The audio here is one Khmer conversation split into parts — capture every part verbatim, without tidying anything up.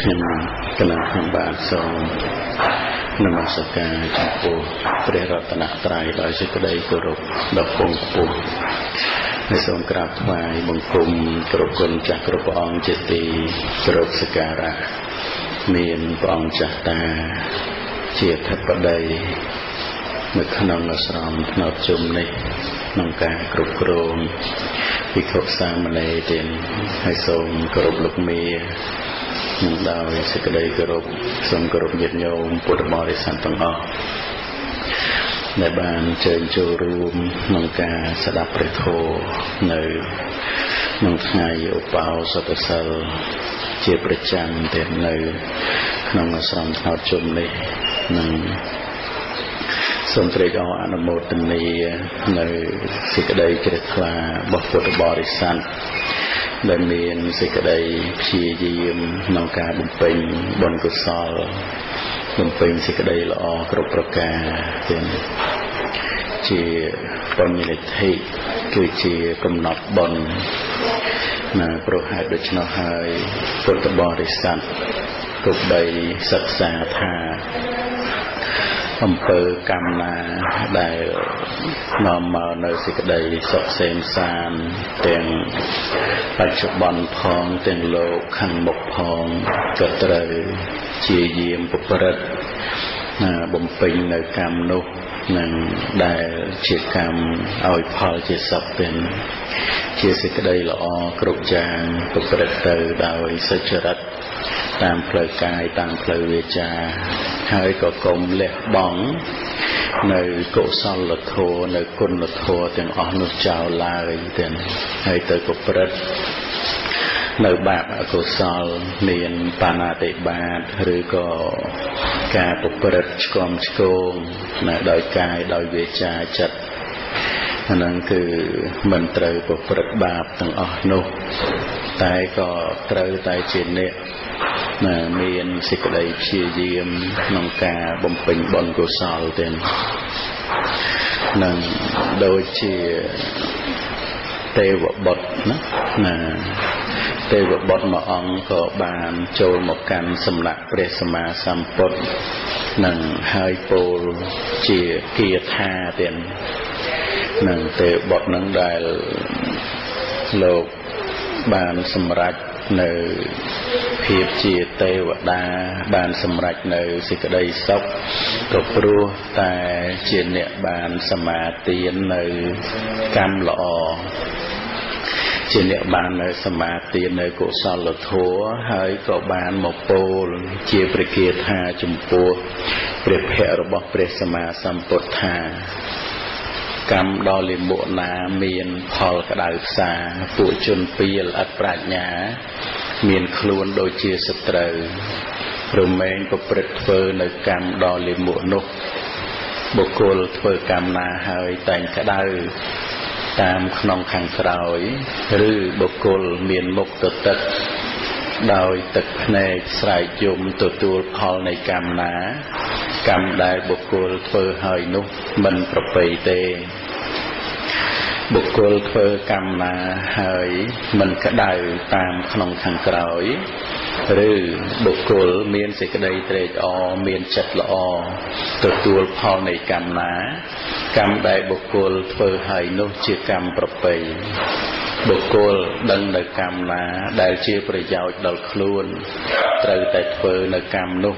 ខ្ញុំកណ្ដាលខ្ញុំបាទសូមនមស្ការចំពោះព្រះរតនត្រ័យដោយសេចក្តីគោរពដ៏ពង់ខ្ពស់ហើយសូមក្រាបថ្វាយបង្គំគ្រប់គុណចាស់គ្រប់ព្រះអង្គជាទីគោរពសក្ការៈមានព្រះអង្គចាស់តាជាធិបតីនៅក្នុងអាស្រមថ្នោតជុំនេះក្នុងការគ្រប់គ្រងភិក្ខុសាមណេរទាំងហើយសូមគោរពលោកមានឹងដោយសេចក្តីគោរពសូមគោរពញាតិញោមពុទ្ធបរិស័ទទាំងអស់ដែលបានអញ្ជើញចូលរួមក្នុងការស្ដាប់ព្រះធម៌នៅក្នុងថ្ងៃឧបោសថសីលជាប្រចាំទាំងនៅក្នុងអាស្រមថ្នោតជុំនេះនឹងសូមត្រេកអរអនុមោទនានៅសេចក្តីជ្រះថ្លារបស់ពុទ្ធបរិស័ទដែលមានសេចក្តីព្យាយាមក្នុងការបំពេញបុណ្យកុសលបំពេញសេចក្តីល្អគ្រប់ប្រការទាំងជាបញ្ញនិធិគឺជាកំណត់បុណ្យណាប្រហែលដូច្នោះហើយពុទ្ធបរិស័ទគ្រប់បីសិក្សាថាអំពើកម្មណាដែលនាំមកនៅសេចក្តីសុខសេមសានទាំងបច្ចុប្បន្នផងទាំងលោកខាងមុខផងក៏ត្រូវជាយាមប្រព្រឹត្តបំពេញនៅកម្មនោះនឹងដែលជាកម្មឲ្យផលជាសុខទាំងជាសេចក្តីល្អគ្រប់យ៉ាងប្រព្រឹត្តទៅដោយសុចរិតតាមផ្លូវកាយតាមផ្លូវវាចាហើយក៏កុំលះបង់នៅកុសលធម៌នៅគុណធម៌ទាំងអស់នោះចោលឡើយទាំងហើយទៅប្រព្រឹត្តនៅបាបអកុសលមានបាណាតិបាតឬក៏ការប្រព្រឹត្តឆ្គាំឆ្គងនៅដោយកាយដោយវាចាចិត្តអាហ្នឹងគឺមិនត្រូវប្រព្រឹត្តបាបទាំងអស់នោះតែក៏ត្រូវតែជាអ្នកមានសេចក្តីព្យាយាមក្នុងការបំពេញបុណ្យកុសលទាំងនឹងដូចជាទេវបុត្រណាណាទេវបុត្រមួយអង្គក៏បានចូលមកកាន់សំណាក់ព្រះសម្មាសម្ពុទ្ធនឹងហើយពោលជាគាថាទាំងនឹងទេវបុត្រនឹងដែលលោកបានសម្រេចនៅភាពជាទេវតាបានសម្រេចនៅសេចក្តីសុខក៏ព្រោះតែជាអ្នកបានសមាទាននៅកម្មល្អជាអ្នកបាននៅសមាទាននៅកុសលធម៌ហើយក៏បានមកពោលជាព្រះគាថាចំពោះព្រះភ័ក្ត្ររបស់ព្រះសម្មាសម្ពុទ្ធថាកម្មដ៏លាមុខណាមានផលក្តៅផ្សាពួកជនពាលអត់ប្រាជ្ញាមានខ្លួនដូចជាសត្រូវរមែងប្រព្រឹត្តធ្វើនៅកម្មដ៏លាមុខនោះបុគ្គលធ្វើកម្មណាហើយតែងក្តៅតាមក្នុងខាងក្រោយឬបុគ្គលមានមុខទទឹកដោយទឹកភ្នែកស្រែកយំទទួលផលនៃកម្មណាកម្មដែលបុគ្គលធ្វើហើយនោះមិនប្រពៃទេបុគ្គលធ្វើកម្មណាហើយមិនក្តៅតាមក្នុងខាងក្រោយឬបុគ្គលមានសេចក្តីត្រេកអរមានចិត្តល្អទទួលផលនៃកម្មណាកម្មដែលបុគ្គលធ្វើហើយនោះជាកម្មប្រពៃបុគ្គលដឹងនៅកម្មណាដែលជាប្រយោជន៍ដល់ខ្លួនត្រូវតែធ្វើនៅកម្មនោះ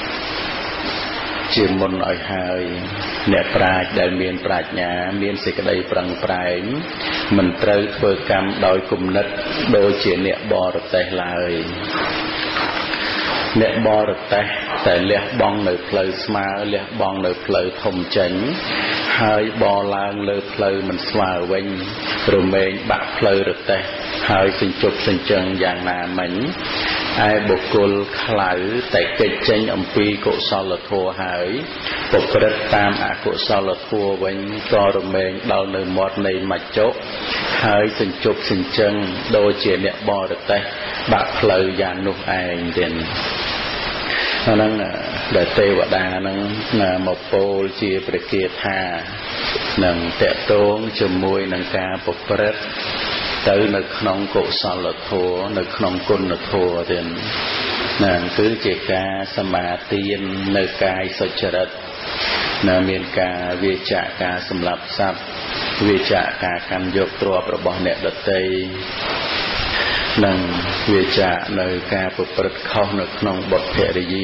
ជាមុនឲ្យហើយអ្នកប្រាជ្ញដែលមានប្រាជ្ញាមានសេចក្តីប្រឹងប្រែងមិនត្រូវធ្វើកម្មដោយគំនិតដូចជាអ្នកបរទេះឡើយអ្នកបរទេះតែលះបង់នៅផ្លូវស្មើលះបង់នៅផ្លូវធំចេញហើយបរឡើងលើផ្លូវមិនស្មើវិញរមែងបាក់ផ្លូវរទេះហើយសញ្ជប់សញ្ជឹងយ៉ាងណាមិញឯបុគ្គលខ្លៅតែកិច្ចចេញអំពីកុសលធម៌ហើយប្រព្រឹត្តតាមអកុសលធម៌វិញក៏រមែងដល់នៅមាត់នៃមច្ចុហើយសញ្ជប់សញ្ជឹងដូចជាអ្នកបរទេះបាក់ផ្លូវយ៉ាងនោះឯងទៀតអាហ្នឹងដែលទេវតាហ្នឹងមកពោលជាព្រះគាថានឹងតកតងជាមួយនឹងការប្រព្រឹត្តទៅនៅក្នុងកុសលធម៌នៅក្នុងគុណធម៌ទៀត nàng cứ chỉ ca sama tiên nơi cai soi chật nàng miền ca về trả ca sầm lập sập về trả ca căn dọc tròประบอบเนี่ยดัตเตยnàng về trả nơi caประพฤติเข้าในขนมบทเพริยี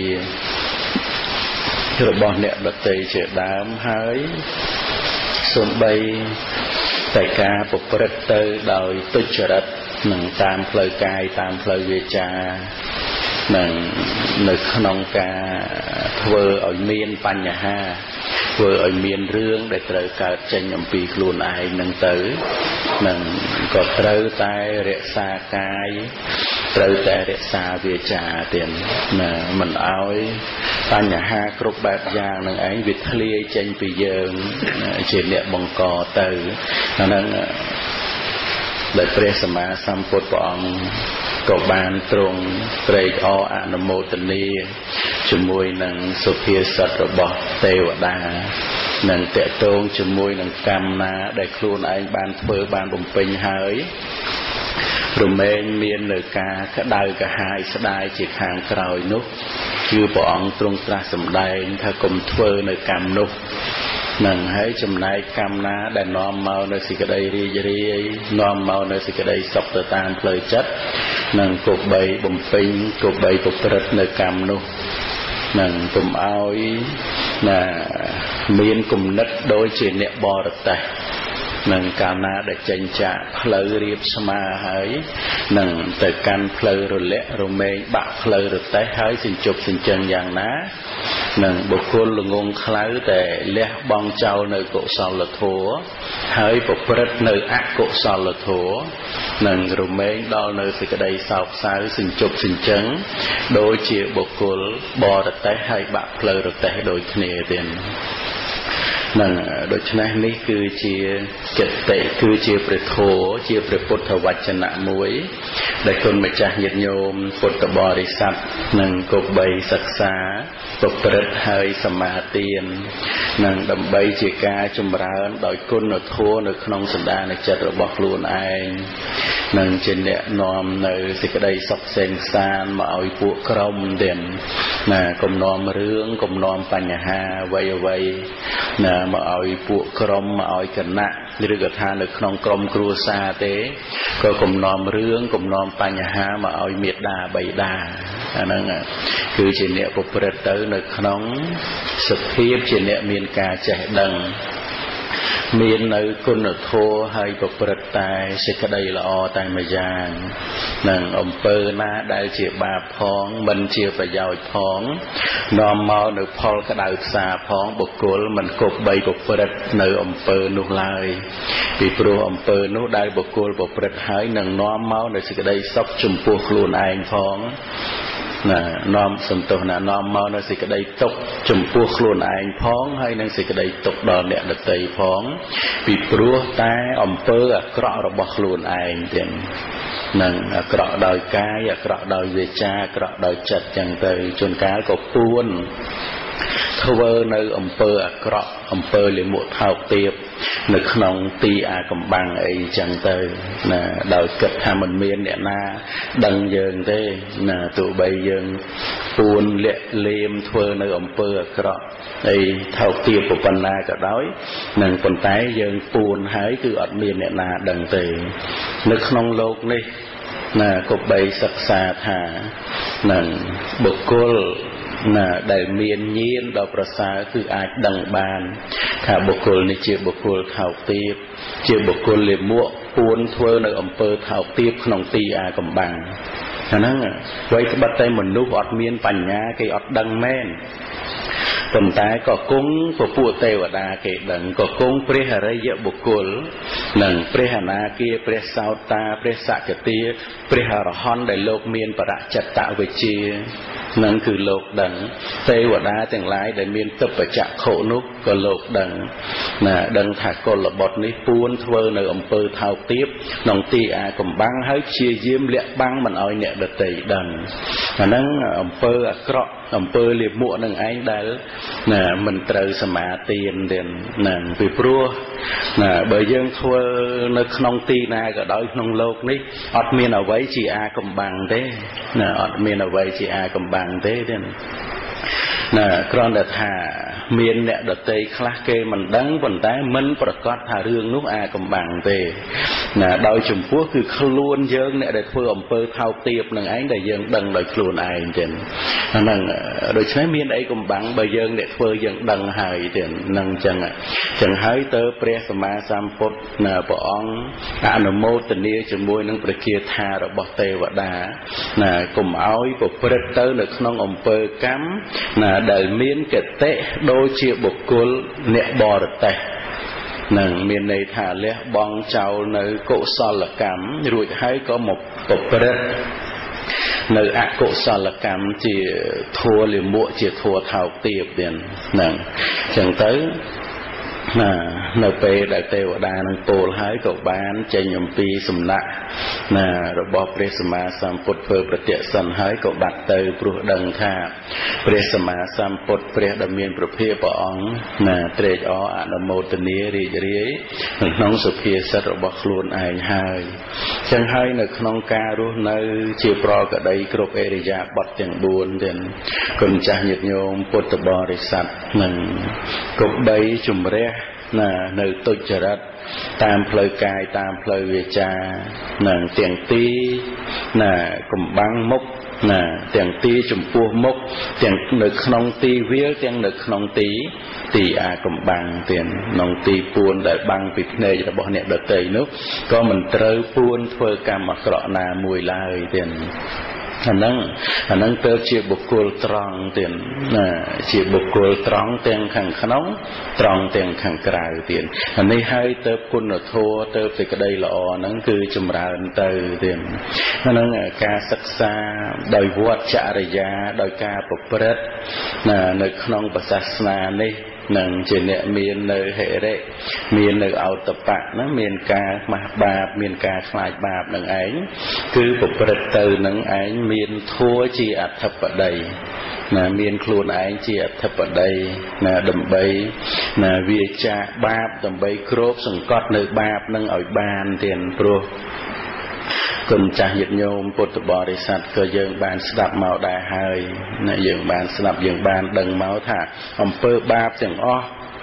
ประบอบเนี่ยดัตเตยเฉดดามหายส่วนใบแต่กาประพฤติเตยโดยตุจริตหนึ่งตามเพลกายตามเพลเวจาหนึ่งในขนมกาเวอร์เอาเมียนปัญญาเวอร์เอาเมียนเรื่องได้เตยการเจนยมปีกลูนไอหนึ่งเตยหนึ่งก็เตยใต้เรศากายเตยแต่เรศาเวจาเตียนน่ะมันเอาปัญญากรุบแบบอย่างหนึ่งไอ้วิทลีเจนปีเยิงเจนเนี่ยบังกอเตยนั่นได้เปรียสมาสัมพุทธองกบานตรงเตยออนุโมทนีจมวยนังสุเพียสัตระบเทวดานังเตะตรงจมวยนังกรรมนาได้ครูนไอบานเพื่อบานบุญปิงหายรวมเองเมียนเนกากระไดกระหายสดายจิตหางกรอยนุกคือปองตรงตราสำได้ถ้ากลมเทอในกรรมนุกนังให้จำนายกรรมนาได้น้อมเมาในสิกระไดรีจรีน้อมเมาในสิกระไดสอบตามเพลยจัดนังกบใบบุญปิงกบใบปกติในกรรมนุกนังกลมเอาน่ะเมียนกลมนัดโดยเจเนบอรแต่นังการนาได้เจนจะเพลเรียบสมาหายนังแต่การเพลรุเละรุเมย์บะเพลรุแต่หายสินจบสินเจงอย่างนะนังบุคคลงงคล้ายแต่เละบองเจ้าในกุศลทัวหายปกติในอักกุศลทัวนังรุเมย์ดอลในสิกระไดสาวสายสินจบสินเจงโดยเจียบุคคลบอรแต่หายบะเพลรุแต่โดยเนเดนนั่นโดยฉะนั้นนี่คือเชียเกตเตคือเชียประโถเชียประพุทธวจนะมวยได้คนมาจากญาติโยมพุทธบริษัทนั่งกบใบศึกษาตกประเฮยสมาเตียนนั่งดำใบเชียกาจุมร้านโดยคนนทัวในขนมสันดาในจัดระบบลูนไอนั่งเจนเนี่ยนอมในสิกระไดสกเซงซานมาเอาพวกกรมเด่นน่ะกลมนอมเรื่องกลมนอมปัญหาไว้ไว้น่ะมาเอาพวกกรมมาเอากันนะหรือกระทานในขนมกรมครูซาเตก็กลมนอมเรื่องกลมนอมปัญหามาเอาเมียดาใบดาอันนั้นอ่ะคือเจนเนี่ยปกประเตอในขนมสเพียบเจนเนี่ยมีการแจกดังมีในคุณโทให้ปกประตายสิกระไดละอตายมาจางนั่งอมเปอร์นาได้เจียบาพ้องบันเจียประยาวพ้องนอมเมาในพอลกระดาษสาพ้องบกโกลมันกบใบปกประในอมเปอร์นุลายปีปรูอมเปอร์นุได้บกโกลปกประหายนั่งนอมเมาในสิกระไดซอกจุ่มปูครูนไอพ้องน่ะน้อมสมตัวน่ะน้อมเมาในสิกระไดตกจมพูครูนไอพ้องให้ในสิกระไดตกดอนเนี่ยดัตเตยพ้องปีปลัวแต่อมเปอร์กระระบครูนไอเด่นนั่งกระดอยกายกระดอยเวจากระดอยจัดจังเตยจนกายก็ปูนทเวอในอมเปอร์กระอมเปอร์เลยหมดเท้าเตียบในขนมตีอากำบังไอจังเตยน่ะดอยเกิดทำมันเมียนเนี่ยนาดังเยิงเต้น่ะตัวใบเยิงปูนเละเลมทเวอในอมเปอร์กระไอเท้าเตียบปุปันนาก็ได้นั่งปนไตเยิงปูนหายคืออัดเมียนเนี่ยนาดังเตยในขนมโลกนี่น่ะกบใบศักษาธานั่งบุกโกลน่ะได้เมียนเยียนดอกประสาคืออาจดังบานถ้าบุคคลในเจียบุคคลเท้าเตียบเจียบุคคลเลยมั่วปูนทเวอในอำเภอเท้าเตียบขนมตีอากำบังฉะนั้นไว้บัดใจเหมือนนุบอดเมียนปัญญาเกยอดดังแม่นตนตายก็กุ้งพระผู้เทวดาเกดังก็กุ้งเปรหะระยะบุคคลหนึ่งเปรหนาเกียเปรสาวตาเปรสักตีเปรหะรหอนได้โลกเมียนประจัตตะเวจีนั่นคือโลกดังเทวดาแต่งหลายได้เมียนตบประจักษ์โขนุกก็โลกดังน่ะดังถักกลบทนี้ปูนทเวในอำเภอเท้าเตียบน้องตีอากำบังให้เชียเยี่ยมเลี้ยบังมันเอาเนี่ยเดตยดังอันนั้นอำเภอเกราะอำเภอเลียบมัวหนึ่งไอ้ได้ nè mình trời sầm mã tiền tiền nè vì pro nè bởi dương thua nơi nông ti na cả đôi nông lộc ní ọt miền ở vậy chỉ a cầm bằng thế nè ọt miền ở vậy chỉ a cầm bằng thế thế nè con đã thà miền nè đợt tây khá kê mình đắng vận tái mình bật cọt thà rương lúc a cầm bằng thế nè đôi chủng quốc cứ luôn dương nè để thưa ẩm pơ thao tiệp nè ánh để dương đằng đòi luôn ai trên nè đôi trái miền ấy cầm bằng bởi dương để thưa dương đằng hài trên nâng chân chẳng hái tơ pre sama samput nè bỏ ông anh mô tình yêu chừng môi nâng bật kia thà rồi bỏ tê và đá nè cùng áo của pre tơ được nông ẩm pơ cắm nè đời miền kẹt tệ đôi chia bột cồn nẹt bò được tệ nâng miền này thả lẽ bong trâu nơi cỗ sò là cắm rồi hay có một bột pre nơi ác cỗ sò là cắm chỉ thua liền muội chỉ thua thảo tiệp tiền nâng chẳng tới nè nơi pe đại têu đa năng tô hái cậu bán chạy nhầm pi sầm nạ nè rồi bỏ presma samput phơประเจ sân hái cậu bạt tơ pru đằng tha presma samput pre đam miênประเภทปองnè tre óอนุโมทนีរីករាយក្នុងសុភាសិតរបស់ខ្លួនឯងហើយចឹងហើយនៅក្នុងការរស់នៅជាប្រកដីគ្រប់អេរិយាបថទាំងបួនទាំងគុណចាស់ញាតិញោមពុទ្ធបរិស័ទនឹងគ្រប់ដីជំរះnè nơi tôi chờ đất tam phơi cài tam phơi về cha nè tiền tí nè cùng băng mốc nè tiền tí chùm pua mốc tiền nực nông tí viết tiền nực nông tí tí à cùng băng tiền nông tí buôn để băng vịt này là bỏ nhẹ đợt tây nước có mình trơ buôn phơi cam mà cọ nà mùi lai tiền anh nâng anh nâng tơ chia bột cồn tròn tiền chia bột cồn tròn tiền khẳng nóng tròn tiền khẳng cài tiền anh ấy hai tơ cồn ở thua tơ từ cái đây là o nâng cứ chùm ra tơ tiền anh nâng ca sắc xa đời vượt trả đời giá đời ca bột bớt là nơi không có sát na này nâng chỉ nè miền nơi hệ rệ miền nơi ảo tập bạn nó miền ca mà bạp miền ca khai bạp nâng ánh cứ một bật từ nâng ánh miền thua chỉ ạt thập ở đây là miền khuôn ánh chỉ ạt thập ở đây là đầm bay là vì cha bạp đầm bay crop sừng cọt nơi bạp nâng ở bàn tiền pro cùng cha nhiệt nhôm bột bò để sạch cơ dương bàn sập màu đà hơi nè dương bàn sập dương bàn đằng máu thả ông pơ ba chẳng o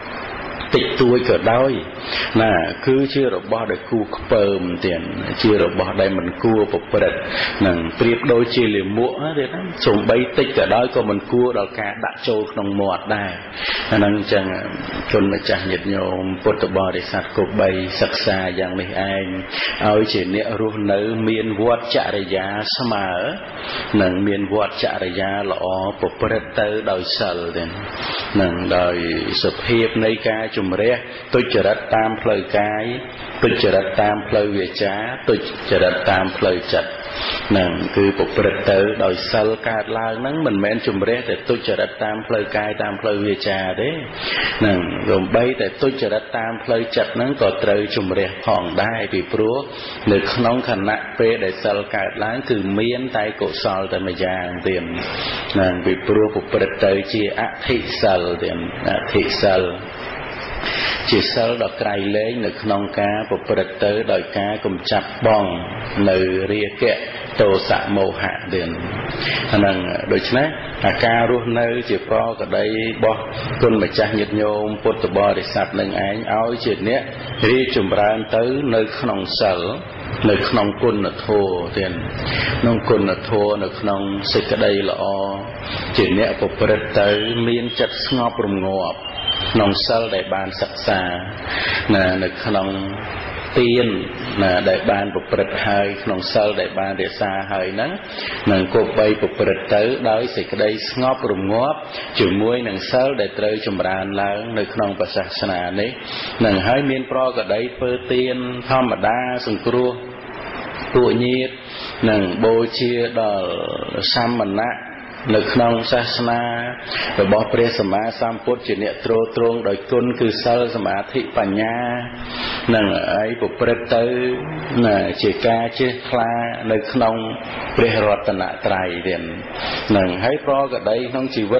tịch tôi cỡ đôi nè cứ chưa được bỏ được cu pơm tiền chưa được bỏ đây mình cua bột bật nằng triệp đôi chia liềm mũa thế đó sùng bay tịch cỡ đôi có mình cua đào cá đã trâuក្នុងមាត់ដែរហ្នឹងចឹងគុណម្ចាស់ញាតិញោមពុទ្ធបរិស័ទគប់បីសិក្សាយ៉ាងនេះឯងឲ្យជាអ្នករស់នៅមានវត្តចរិយាស្មើនិងមានវត្តចរិយាល្អប្រព្រឹត្តទៅដោយសិលទេនឹងដោយសភាពនៃការជំរះទុច្ចរិតតាមផ្លូវកាយទុច្ចរិតតាមផ្លូវវាចាទុច្ចរិតតាមផ្លូវចិត្តនឹងគឺប្រព្រឹត្តទៅដោយសិលកើតឡើងហ្នឹងមិនមែនជំរះតែទុច្ចរិតតាមផ្លូវកាយតាមផ្លូវវាចាទេនឹងរំបីតែទុច្ចរិតតាមផ្លូវចិត្តហ្នឹងក៏ត្រូវជំរះផងដែរពីព្រោះនៅក្នុងខណៈពេលដែលសិលកើតឡើងគឺមានតែកុសលតែម្យ៉ាងទៀតនឹងពីព្រោះប្រព្រឹត្តទៅជាអធិសិលទៀតអធិសិលជាសិលដ៏ក្រៃលែងនៅក្នុងការប្រព្រឹត្តទៅដោយការកំចាត់បងនៅរាគៈទោសៈមោហៈទៀតហ្នឹងដូច្នេះអាការរស់នៅជាប្រកដីរបស់គុណម្ចាស់ញាតិញោមពុទ្ធបរិស័ទនឹងឯងឲ្យជាអ្នករីកចម្រើនទៅនៅក្នុងសិលនៅក្នុងគុណធម៌ទៀតក្នុងគុណធម៌នៅក្នុងសេចក្តីល្អជាអ្នកប្រព្រឹត្តទៅមានចិត្តស្ងប់រងាប់ក្នុងសិលដែលបានសិក្សាណានៅក្នុងទានណាដែលបានប្រព្រឹត្តហើយក្នុងសិលដែលបានរក្សាហើយហ្នឹងនឹងគប្បីប្រព្រឹត្តទៅដោយសេចក្តីស្ងប់រងាប់ជាមួយនឹងសិលដែលត្រូវចម្រើនឡើងនៅក្នុងព្រះសាសនានេះនឹងហើយមានប្រកដីធ្វើទានធម្មតាសង្គ្រោះពួកញាតិនឹងបូជាដល់សាមណៈនៅក្នុងសាសនារបស់ព្រះសម្មាសម្ពុទ្ធជាអ្នកទ្រទ្រង់ដោយគុណគឺសិលសមាធិបញ្ញានឹងឲ្យប្រព្រឹត្តទៅណាជាការជះខ្លានៅក្នុងព្រះរតនត្រ័យទៀតនឹងហើយប្រកដីក្នុងជីវិត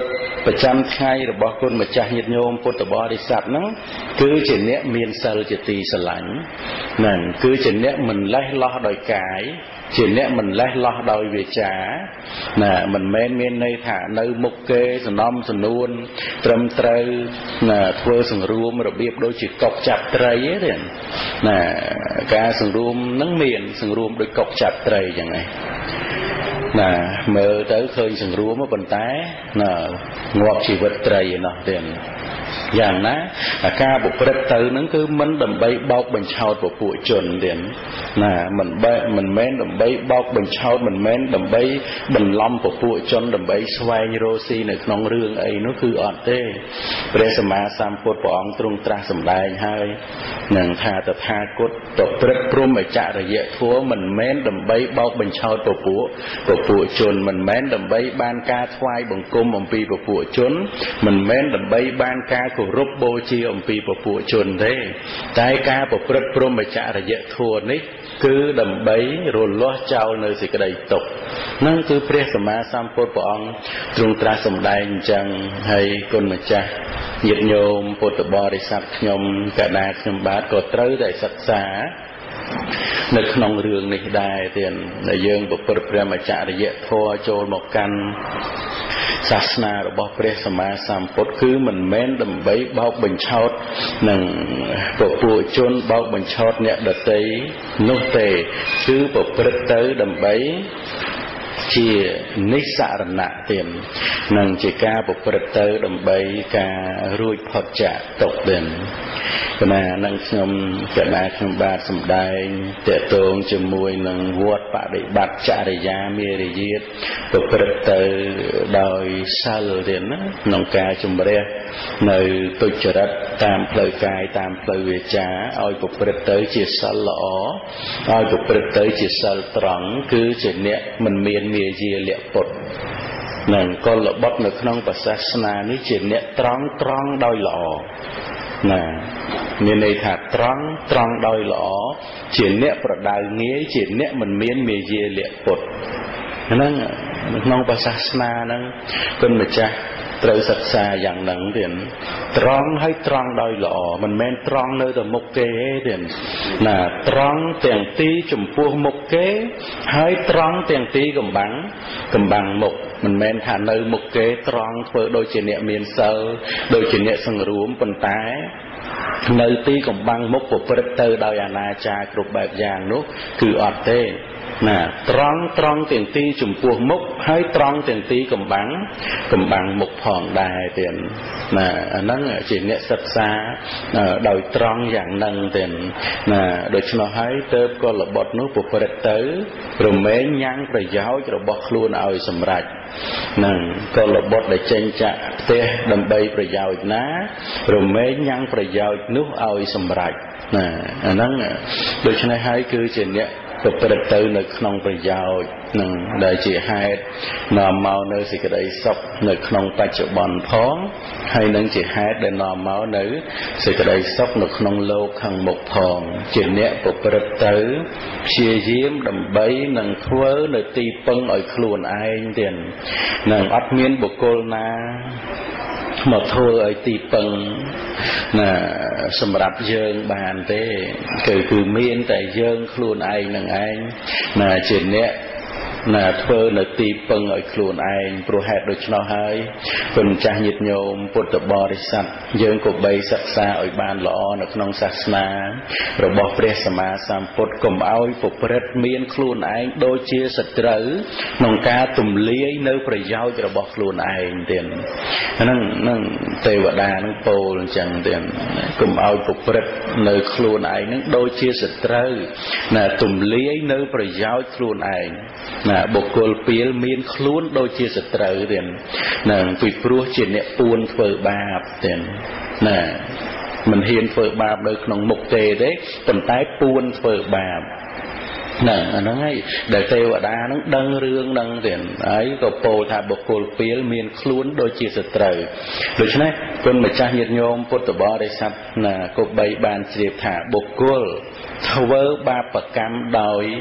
ประจำไงระบบคนมาจากญาติโยมพุทธบริษัทนั้นคือเจนเนี้ยเมียนเซลจะตีสลังนั่นคือเจนเนี้ยมันไล่ล้อโดยกายเจนเนี้ยมันไล่ล้อโดยเวจาน่ะมันแม้นเมียนในฐานในมุกเกสนอมสนุนตรมเตยน่ะทัวสังรูมระเบียบโดยจิตกบจับเตยเด่นน่ะการสังรูมนั่งเมียนสังรูมโดยกบจับเตยยังไงน่ะเมื่อเตยเคยสังรูมมาบนใต้น่ะงวบชีวิตเตยเนาะเด่นอย่างนะการบุกเรตเตอร์นั้นคือมันดำใบเบาบัญชาตัวผู้จนเด่นนะมันใบมันแม้นดำใบเบาบัญชามันแม้นดำใบบรรล้อมตัวผู้จนดำใบสวายโรซีในน้องเรื่องไอ้นั่นคืออ่อนเต้เปรสมาสามปวดปองตรงตราสำได้ให้หนังทาตถาคตตบเปรตพรุ่มไอจ่าระยะทัวมันแม้นดำใบเบาบัญชาตัวผู้ตัวผู้จนมันแม้นดำใบบานกาทวายบังกลมอมปีตัวผู้จนมันแม้นดำใบบานการูปโบจีอมปีปปุชนได้ใจกาปพฤติพรหมจารย์ทัวนี้คือดำใบรุนล้อเจ้าในสิกระไดตกนั่นคือพระสมมาสัมพุทธองค์ตรงตราสมได้จังให้คนมาจ้าหยิบโยมพุทธบริษัทโยมกระดาษขมบาทก็เตยได้ศึกษาในขนมเรื่องนี้ได้เตียนในเยื่อบุปผามาจารย์ทัวโจลหมกกันศาสนาระบบพระสมมาสัมพุทธคือมันแม้นดำใบเบาบัญชาตหนึ่งปกปูจนเบาบัญชาตเนี่ยเดตยนุเตคือปกประเตยดำใบเชี่ยนิสารณะเตียนนั่งจิกาปกประเตยดำใบการุยพอจะตกเด่นขณะนั่งชมขณะชมบาทสมได้เตะตรงจมวยนั่งวัดปะดิบัตจาริยาเมริยิตปกประเตยโดยซาลเด่นนะน้องกาจมเรียในตุจริตตามเพลกายตามเพลเวจาเอาปกประเตยจิตสัลล์อ๋อเอาปกประเตยจิตสัลตรังคือจิตเนี่ยมันเมียนเมียเยียเลี้ยปดนั่งก็ระบดในขนมศาสนานี้จิตเนี่ยตรังตรังโดยหล่อน่ะเนี่ยในถาตรังตรังโดยหล่อจิตเนี่ยประดายเงี้ยจิตเนี่ยมันเมียนเมียเยียเลี้ยปดนั่นน้องศาสนานั้นคนมาจ้าเตยศึกษาอย่างหนังเด่นตรังให้ตรังโดยหล่อมันแม้นตรังในแต่มุกเกเด่นน่ะตรังเตียงตีจุ่มพัวมุกเกให้ตรังเตียงตีกำบังกำบังมุกมันแม้นฐานในมุกเกตรังเพื่อโดยเจเนเมียนเซลโดยเจเนสังรูมปนตายในตีกำบังมุกปปริตเตอร์โดยอนาจารกรุบแบบอย่างนู้คืออดเต้น่ะตรังตรังเตียงตีจุ่มพัวมุกให้ตรังเตียงตีกำบังกำบังมุกผ่องได้เตียนน่ะอันนั้นเจเนศึกษาโดยตรังอย่างนั่งเตียนน่ะโดยเฉพาะให้เติบก็ระบบนู้ปปริตเตอร์หรือแม้ยังประยาวระบบครูนเอาสำรัจนั่งก็ระบบได้เจนจะเตะดำใบประยาวนะหรือแม้ยังประยาวนู้เอาสำรัจน่ะอันนั้นโดยเฉพาะให้คือเจเนปปริตเตอร์ในขนมประยาวนั่งได้จีให้นอมเมาในสิกระไดศพในขนมปัจจุบันพ้องให้นั่งจีให้ได้นอมเมาในสิกระไดศพในขนมโลกขังหมกพองจีเนี้ยปปริตเตอร์เชียยิ้มดำใบนั่งทั่วในตีปังอ่อยขลุ่นไอเด่นนั่งอัดเมียนบุกโกลนามาทั่วไอตีปังน่ะสำหรับเยิงบานเต้คือคือเมียนแต่เยิงขลุ่นไอนั่งไอน่ะจีเนี้ยน่ะเธอในตีปังไอ้ครูนไอ้โปรเหตุโดยเฉพาะให้คนจ้าหยิบโยมพุทธบริษัทยืนกบใบศึกษาไอ้บ้านหล่อในขนมศาสนาระบบพระสมมาสัมพุทธกลมเอาปุปริตเมียนครูนไอ้โดยเชี่ยสัตร์นองกาตุ่มเลี้ยในประยาวระบบครูนไอ้เด่นนั่งนั่งเทวดานั่งโปลจังเด่นกลมเอาปุปริตในครูนไอ้นั่งโดยเชี่ยสัตร์น่ะตุ่มเลี้ยในประยาวครูนไอ้น่ะบุคคลเปลี่ยนมีนคลุ้นโดยเชี่ยสัตร์เด่นนั่งปิดพรัวเชี่ยเนี่ยปูนเฟือบาปเด่นน่ะมันเห็นเฟือบาปโดยขนมมุกเตเด้ต้นใต้ปูนเฟือบาปนั่นอันนั้นไงเดี๋ยวเทวดานั่งดังเรื่องดังเด่นไอ้ก็โปธาบุคคลเปลี่ยนมีนคลุ้นโดยเชี่ยสัตร์โดยฉะนั้นคนมาจ้าญาติโยมพุทธบริษัทน่ะก็ใบบานเสียถาบุคคลทเวบาปกรรมโดย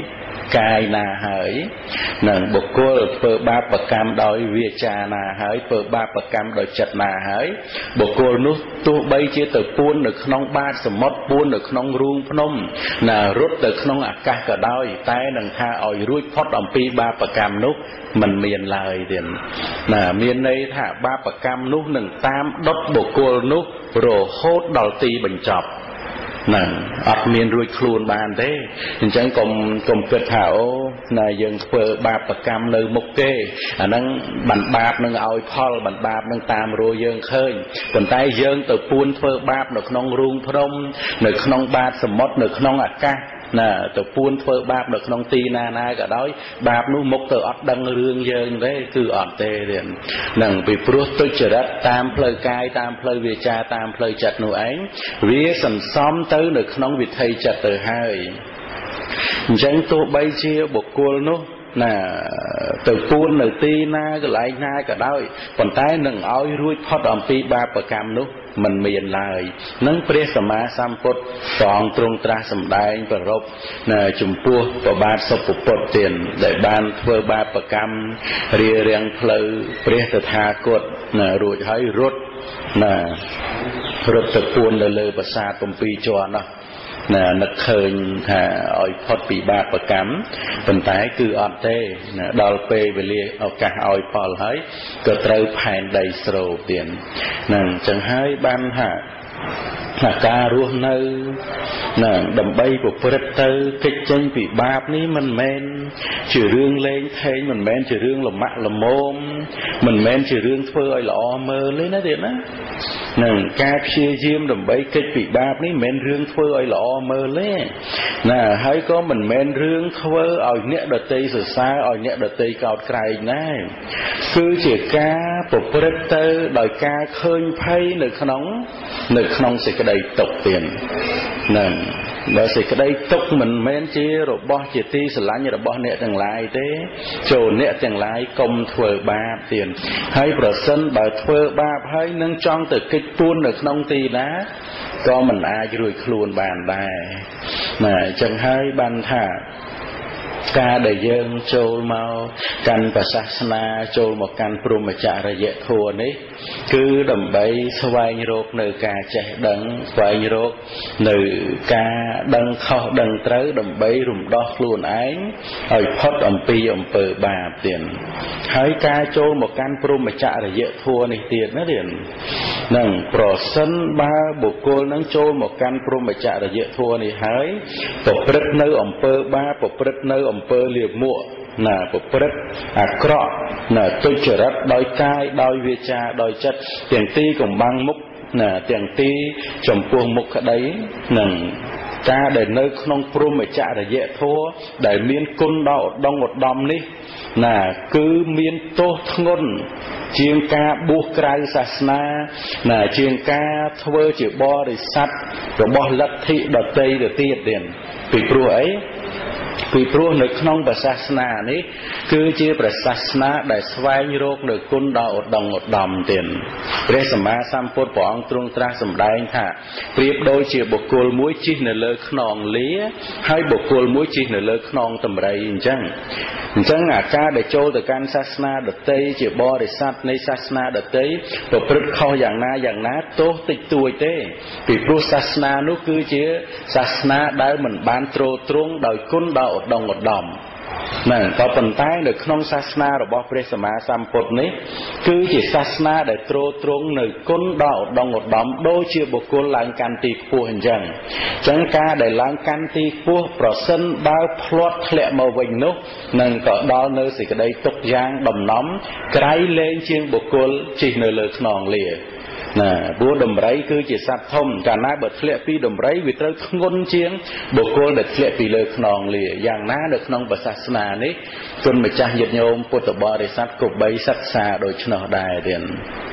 កាយណាហើយនឹងបុគ្គលធ្វើបាបកម្មដោយវាចាណាហើយធ្វើបាបកម្មដោយចិត្តណាហើយបុគ្គលនោះទោះបីជាទៅពួននៅក្នុងបាតសមុទ្រពួននៅក្នុងរូងភ្នំណារត់ទៅក្នុងអាកាសក៏ដោយតែនឹងថាឲ្យរួចផុតអំពីបាបកម្មនោះមិនមានឡើយទេណាមានន័យថាបាបកម្មនោះនឹងតាមដុតបុគ្គលនោះរហូតដល់ទីបញ្ចប់ហ្នឹងអត់មានរួចខ្លួនបានទេអញ្ចឹងកុំកុំគិតថាអូណាយើងធ្វើបាបកម្មនៅមុខទេអាហ្នឹងបានបាបនឹងឲ្យផលបានបាបនឹងតាមរយយើងឃើញប៉ុន្តែយើងទៅពួនធ្វើបាបនៅក្នុងរូងភ្នំនៅក្នុងបាតសមុទ្រនៅក្នុងអាកាសណាទៅពួនធ្វើបាបនៅក្នុងទីណាណាក៏ដោយបាបនោះមុខទៅអត់ដឹងរឿងយើងទេគឺអត់ទេទេនឹងពីព្រោះទុច្ចរិតតាមផ្លូវកាយតាមផ្លូវវាចាតាមផ្លូវចិត្តនោះឯងវាសន្សំទៅនៅក្នុងវិថីចិត្តទៅហើយអញ្ចឹងទោះបីជាបុគ្គលនោះណាទៅពួននៅទីណាកន្លែងណាក៏ដោយប៉ុន្តែនឹងឲ្យរួចផុតអំពីបាបកម្មនោះមិនមានឡើយនឹងព្រះសម្មាសម្ពុទ្ធព្រះអង្គទ្រង់ត្រាស់សម្ដែងប្ររពចំពោះព្រះបាទសុពពុទ្ធទានដែលបានធ្វើបាបកម្មរារាំងផ្លូវព្រះតថាគតណារួចហើយរត់ណារត់ទៅពួននៅលើប្រាសាទកំពីរជាន់នោះណានឹកឃើញថាឲ្យផុតពីបាបកម្មប៉ុន្តែគឺអត់ទេណាដល់ពេលវេលាឱកាសឲ្យផលហើយក៏ត្រូវផែនដីស្រូបទៀតហ្នឹងអញ្ចឹងហើយបានថាថាការរស់នៅណាដើម្បីប្រព្រឹត្តទៅកិច្ចចេញពីបាបនេះមិនមែនជារឿងលេងថេងមិនមែនជារឿងលមាក់លមមមិនមែនជារឿងធ្វើឲ្យល្អមើលទេណាទៀតណានឹងការព្យាយាមដើម្បីកិច្ចពីបាបនេះមិនមែនរឿងធ្វើឲ្យល្អមើលទេណាហើយក៏មិនមែនរឿងធ្វើឲ្យអ្នកដទៃសរសើរឲ្យអ្នកដទៃកោតក្រែងដែរគឺជាការប្រព្រឹត្តទៅដោយការឃើញភ័យនៅក្នុងនៅក្នុងសេចក្តីទុក្ខទៀតហ្នឹងបើសេចក្តីទុក្ខមិនមែនជារបស់ជាទីស្រឡាញ់របស់អ្នកទាំងឡាយទេចូលអ្នកទាំងឡាយកុំធ្វើបាបទៀតហើយប្រសិនបើធ្វើបាបហើយនឹងចង់ទៅគេចពួននៅក្នុងទីណាក៏មិនអាចរួចខ្លួនបានដែរណាអញ្ចឹងហើយបានថាការដែលយើងចូលមកកាន់ព្រះសាសនាចូលមកកាន់ព្រហ្មចរិយធម៌នេះគឺដើម្បីស្វែងរកនៅការចេះដឹងស្វែងរកនៅការដឹងខុសដឹងត្រូវដើម្បីរំដោះខ្លួនឯងឲ្យផុតអំពីអំពើបាបទៀតហើយការចូលមកកាន់ព្រហ្មចរិយធម៌នេះទៀតណាទៀតនឹងប្រសិនបើបុគ្គលនឹងចូលមកកាន់ព្រហ្មចរិយធម៌នេះហើយប្រព្រឹត្តនៅអំពើបាបប្រព្រឹត្តនៅអំពើលាមកណាប្រព្រឹត្តអាក្រក់ណាទុច្ចរិតដោយកាយដោយវាចាដោយចិត្តទាំងទីកំបាំងមុខណាទាំងទីចំពោះមុខក្តីនឹងការដែលនៅក្នុងព្រហ្មចរិយធម៌ដែលមានគុណដ៏ឧត្តមឧត្តមនេះណាគឺមានទោសធ្ងន់ជាងការបួសក្រៅសាសនាណាជាងការធ្វើជាបរិស័ទរបស់លទ្ធិដតីទៅទៀតទៀតពីព្រោះអីពីព្រោះនៅក្នុងព្រះសាសនានេះគឺជាព្រះសាសនាដែលស្វែងរកនៅគុណដ៏ឧត្តមឧត្តមទៀតព្រះសម្មាសម្ពុទ្ធព្រះអង្គទ្រង់ត្រាស់សម្ដែងថាប្រៀបដូចជាបុគ្គលមួយជិះនៅលើខ្នងលាហើយបុគ្គលមួយជិះនៅលើខ្នងតម្រៃអញ្ចឹងអញ្ចឹងអាការដែលចូលទៅកាន់សាសនាដតីជាបរិស័ទនៃសាសនាដតីប្រព្រឹត្តខុសយ៉ាងណាយ៉ាងណាទោសតិចតួចទេពីព្រោះសាសនានោះគឺជាសាសនាដែលមិនបានទ្រទ្រង់ដោយគុណដ៏ឧត្តមឧត្តមណាក៏ប៉ុន្តែនៅក្នុងសាសនារបស់ព្រះសម្មាសម្ពុទ្ធនេះគឺជាសាសនាដែលទ្រទ្រង់នៅគុណដ៏ឧត្តមឧត្តមដូចជាបុគ្គលឡើងកាន់ទីខ្ពស់អញ្ចឹងអញ្ចឹងការដែលឡើងកាន់ទីខ្ពស់ប្រសិនបើផ្លាត់ធ្លាក់មកវិញនោះនឹងក៏ដល់នៅសេចក្តីទុក្ខយ៉ាងដំណំក្រៃលែងជាងបុគ្គលជិះនៅលើខ្នងលាណាព្រោះដំរីគឺជាសត្វធំកាលណាបើធ្លាក់ពីដំរីវាត្រូវធ្ងន់ជាងបុគ្គលដែលធ្លាក់ពីលើខ្នងលាយ៉ាងណានៅក្នុងព្រះសាសនានេះគុណម្ចាស់ញាតិញោមពុទ្ធបរិស័ទគប្បីសិក្សាដូច្នោះដែរទៀត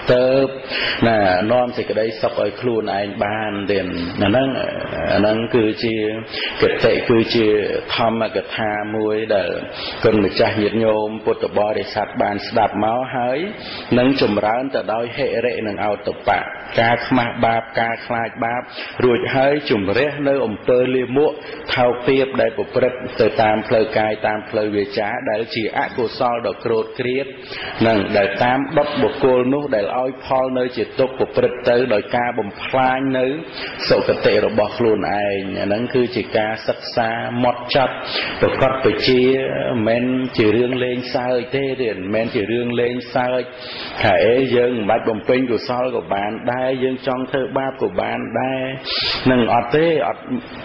tớ là non thì cái đấy sắp ở khuôn anh ban tiền là nó nó cứ chỉ cái tệ cứ chỉ thăm mà cái tha muối để cần được trả nhiệt nhôm bột tập bò để sạt bàn đạp máu hái nâng chùm rán từ đôi hệ rệ nâng ao tập bạc ca khma bạp ca khai bạp rồi hái chùm rét nơi ổng tơ lia muộn thao tiếp để bộ bật từ tam phơi cài tam phơi về trá để chỉ ác của so đọc rột kriết nâng để tam đốc bộ cô nút để oi Paul nơi chỉ tục của bật tới đòi ca bầm phai nơi sổ cái tệ rồi bỏ luôn ai nâng cứ chỉ ca sắc xa mót chặt rồi có phải chia men chỉ riêng lên sao thế điện men chỉ riêng lên sao hãy dừng bạch bồng pin của sao của bạn đai dừng trong thơ bab của bạn đai nâng ọt thế ọt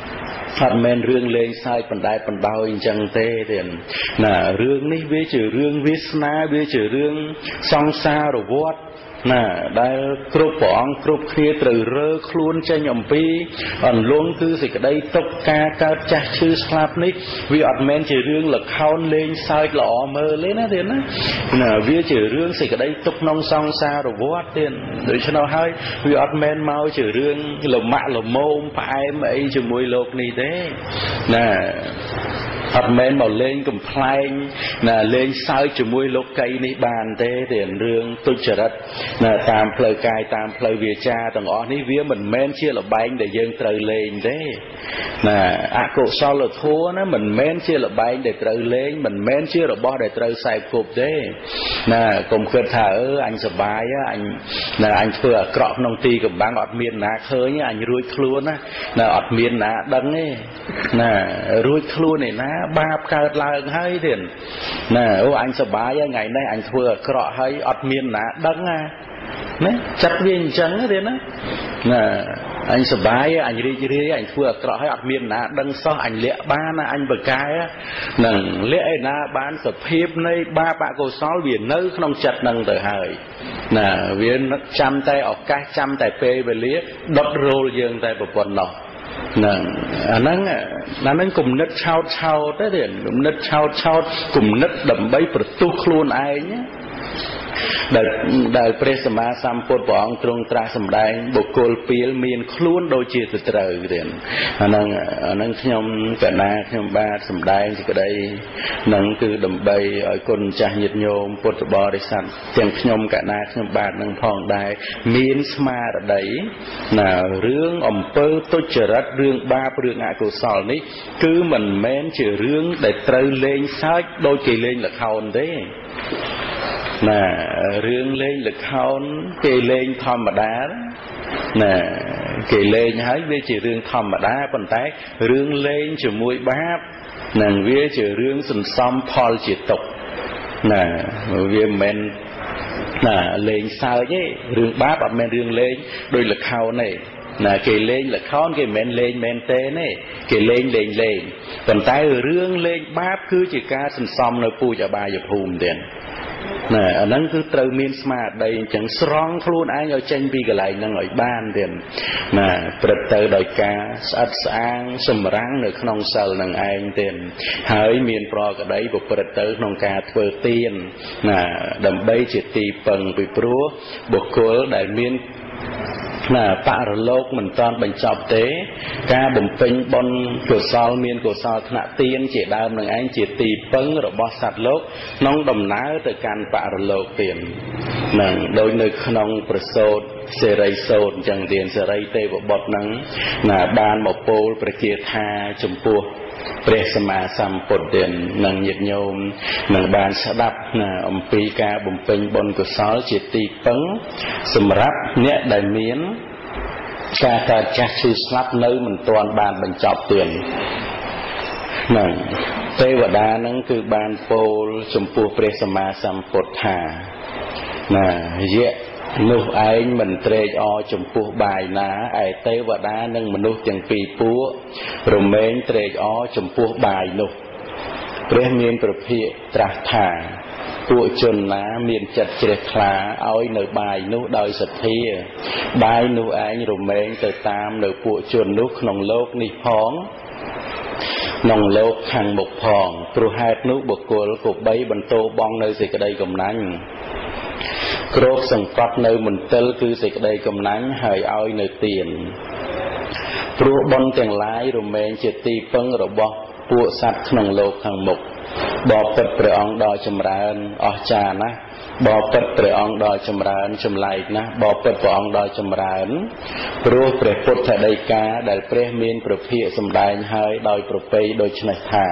ọt men riêng lên sai phần đai phần đau chẳng thế điện là riêng ní với chữ riêng với sna với chữ riêng song xa rồi vót nè đây cướp bỏng cướp kia từ rơ khuôn cho nhầm pi còn luôn cứ gì cái đây tốc ca ca cha chư slap nít vì ọt men chỉ riêng là khôn lên sai lọ mơ lên á tiền á nè vì chỉ riêng gì cái đây tốc nông song xa rồi vót tiền để cho nó hay vì ọt men mau chỉ riêng là mạ là môn phải mấy chừng mùi lột này thế nè ọt men màu lên cầm play nè lên sai chừng mùi lột cây này bàn thế tiền riêng tôi chờ đất nè tam phơi cài tam phơi về cha tầng ó ní vía mình men chia là bánh để dân trời lên thế nè à cổ sau là thua nó mình men chia là bánh để trời lên mình men chia là bo để trời xài cục thế nè cùng khơi thở anh sờ bài á anh nè anh vừa cọ nông ti cùng bang ọt miên ná khơi nhá anh ruồi luôn á nè ọt miên ná đắng ấy nè ruồi luôn này ná ba cao là hơi tiền nè ô anh sờ bài á ngày nay anh vừa cọ hơi ọt miên ná đắng à nè chặt viên trắng thế đó nè anh sờ bài anh đi đi anh vừa cọ hơi ọt miên ná đắng so anh lẹ ba na anh bờ cài á nè lẹ na bán sập hiếp nơi ba bạ cổ sáu biển nơi không chặt nâng từ hơi nè viên nó chăm tay ở cái chăm tay pe về lía đốt rô dương tay bờ quần nọ nè anh nâng anh nâng cùng nứt chao chao tới điện cùng nứt chao chao cùng nứt đầm bay bật tu luôn ai nhé đời đời presma sampot bỏng trung tra sầm đai bộ cồn piel miền khuôn đôi chia từ trời điện nâng nâng nhom cả na nhom ba sầm đai thì cái đây nâng từ đầm bay ở cồn trà nhiệt nhôm bột bò để sẵn tiếng nhom cả na nhom ba nâng phong đai miền sma ở đấy là rương ẩm pơ tôi chờ rất rương ba rương ngại cổ sòl ní cứ mình men chỉ rương để trời lên sai đôi kỳ lên là khôn đấy nè rương lên lực hôn kề lên thầm mà đá nè kề lên hãy về chỉ rương thầm mà đá còn tay rương lên chỉ mũi báp nàng về chỉ rương sừng xăm Paul chỉ tục nè về men nè lên sao chứ rương báp ở men rương lên đôi lực hôn này nè kề lên lực hôn kề men lên men tê này kề lên lên lên còn tay rương lên báp cứ chỉ ca sừng xăm nơi pu cho ba dập hùm tiền nè anh nâng cứ trâu miên smart đây chẳng strong luôn ai ở trên vì cái lại nâng ở ban tiền nè bật tới đòi ca sát sáng sầm răng được nông sờ nâng anh tiền hỡi miền pro cái đấy buộc bật tới nông ca thưa tiền nè đầm bay chỉ tì phần bị pro buộc cố đại miên nè tạ rồi lốc mình toàn bệnh chọc tế ca bầm pin bon cửa sau miên cửa sau nạ tiên chỉ đam nâng anh chỉ tì pấn rồi bỏ sạt lốc nông đầm ná từ can tạ rồi lốc tiền nè đôi nơi nông prosot sê ray sốt chẳng tiền sê ray tê bộ bọt nắng nè ban một pol kia tha chùm pua presma sampot tiền nâng nhiệt nhôm nâng ban sẽ đập nè ông pi ca bầm pin bon cửa sau chỉ tì pấn sầm ráp nhẹ đại miến ca ta cha chư slap nơi mình toàn bàn mình chọc tiền nè tê và đa nâng cứ ban pol chùm pua presma sampot hà nè dễ nụ anh mình trê o chùm pua bài ná ai tê và đá nâng mình nụ chẳng pì pua rồi mến trê o chùm pua bài nụ rê miên bật phía trạc thả tụi chân ná miền chật chệt khá ôi nơi bài nụ đời sạch thia bài nụ anh rồi mến từ tam nơi phụ chuồn nụ nông lốc ni phóng nông lốc hàng một phòng trụ hạt nụ bậc của cục bấy bần tô bong nơi gì cái đây cầm nanh គ្របសង្កត់នៅមន្ទិលគឺសេចក្តីកំណាញ់ហើយឲ្យនៅទានព្រោះបុណ្យទាំងឡាយរមែងជាទីពឹងរបស់ពួកសត្វក្នុងលោកខាងមុខបបិទ្ធព្រះអង្គដ៏ចម្រើនអស្ចារ្យណាស់បបិទ្ធព្រះអង្គដ៏ចម្រើនចម្លែកណាស់បបិទ្ធព្រះអង្គដ៏ចម្រើនព្រោះព្រះពុទ្ធដីកាដែលព្រះមានប្រភាកសម្ដែងហើយដោយប្រពៃដូច្នេះថា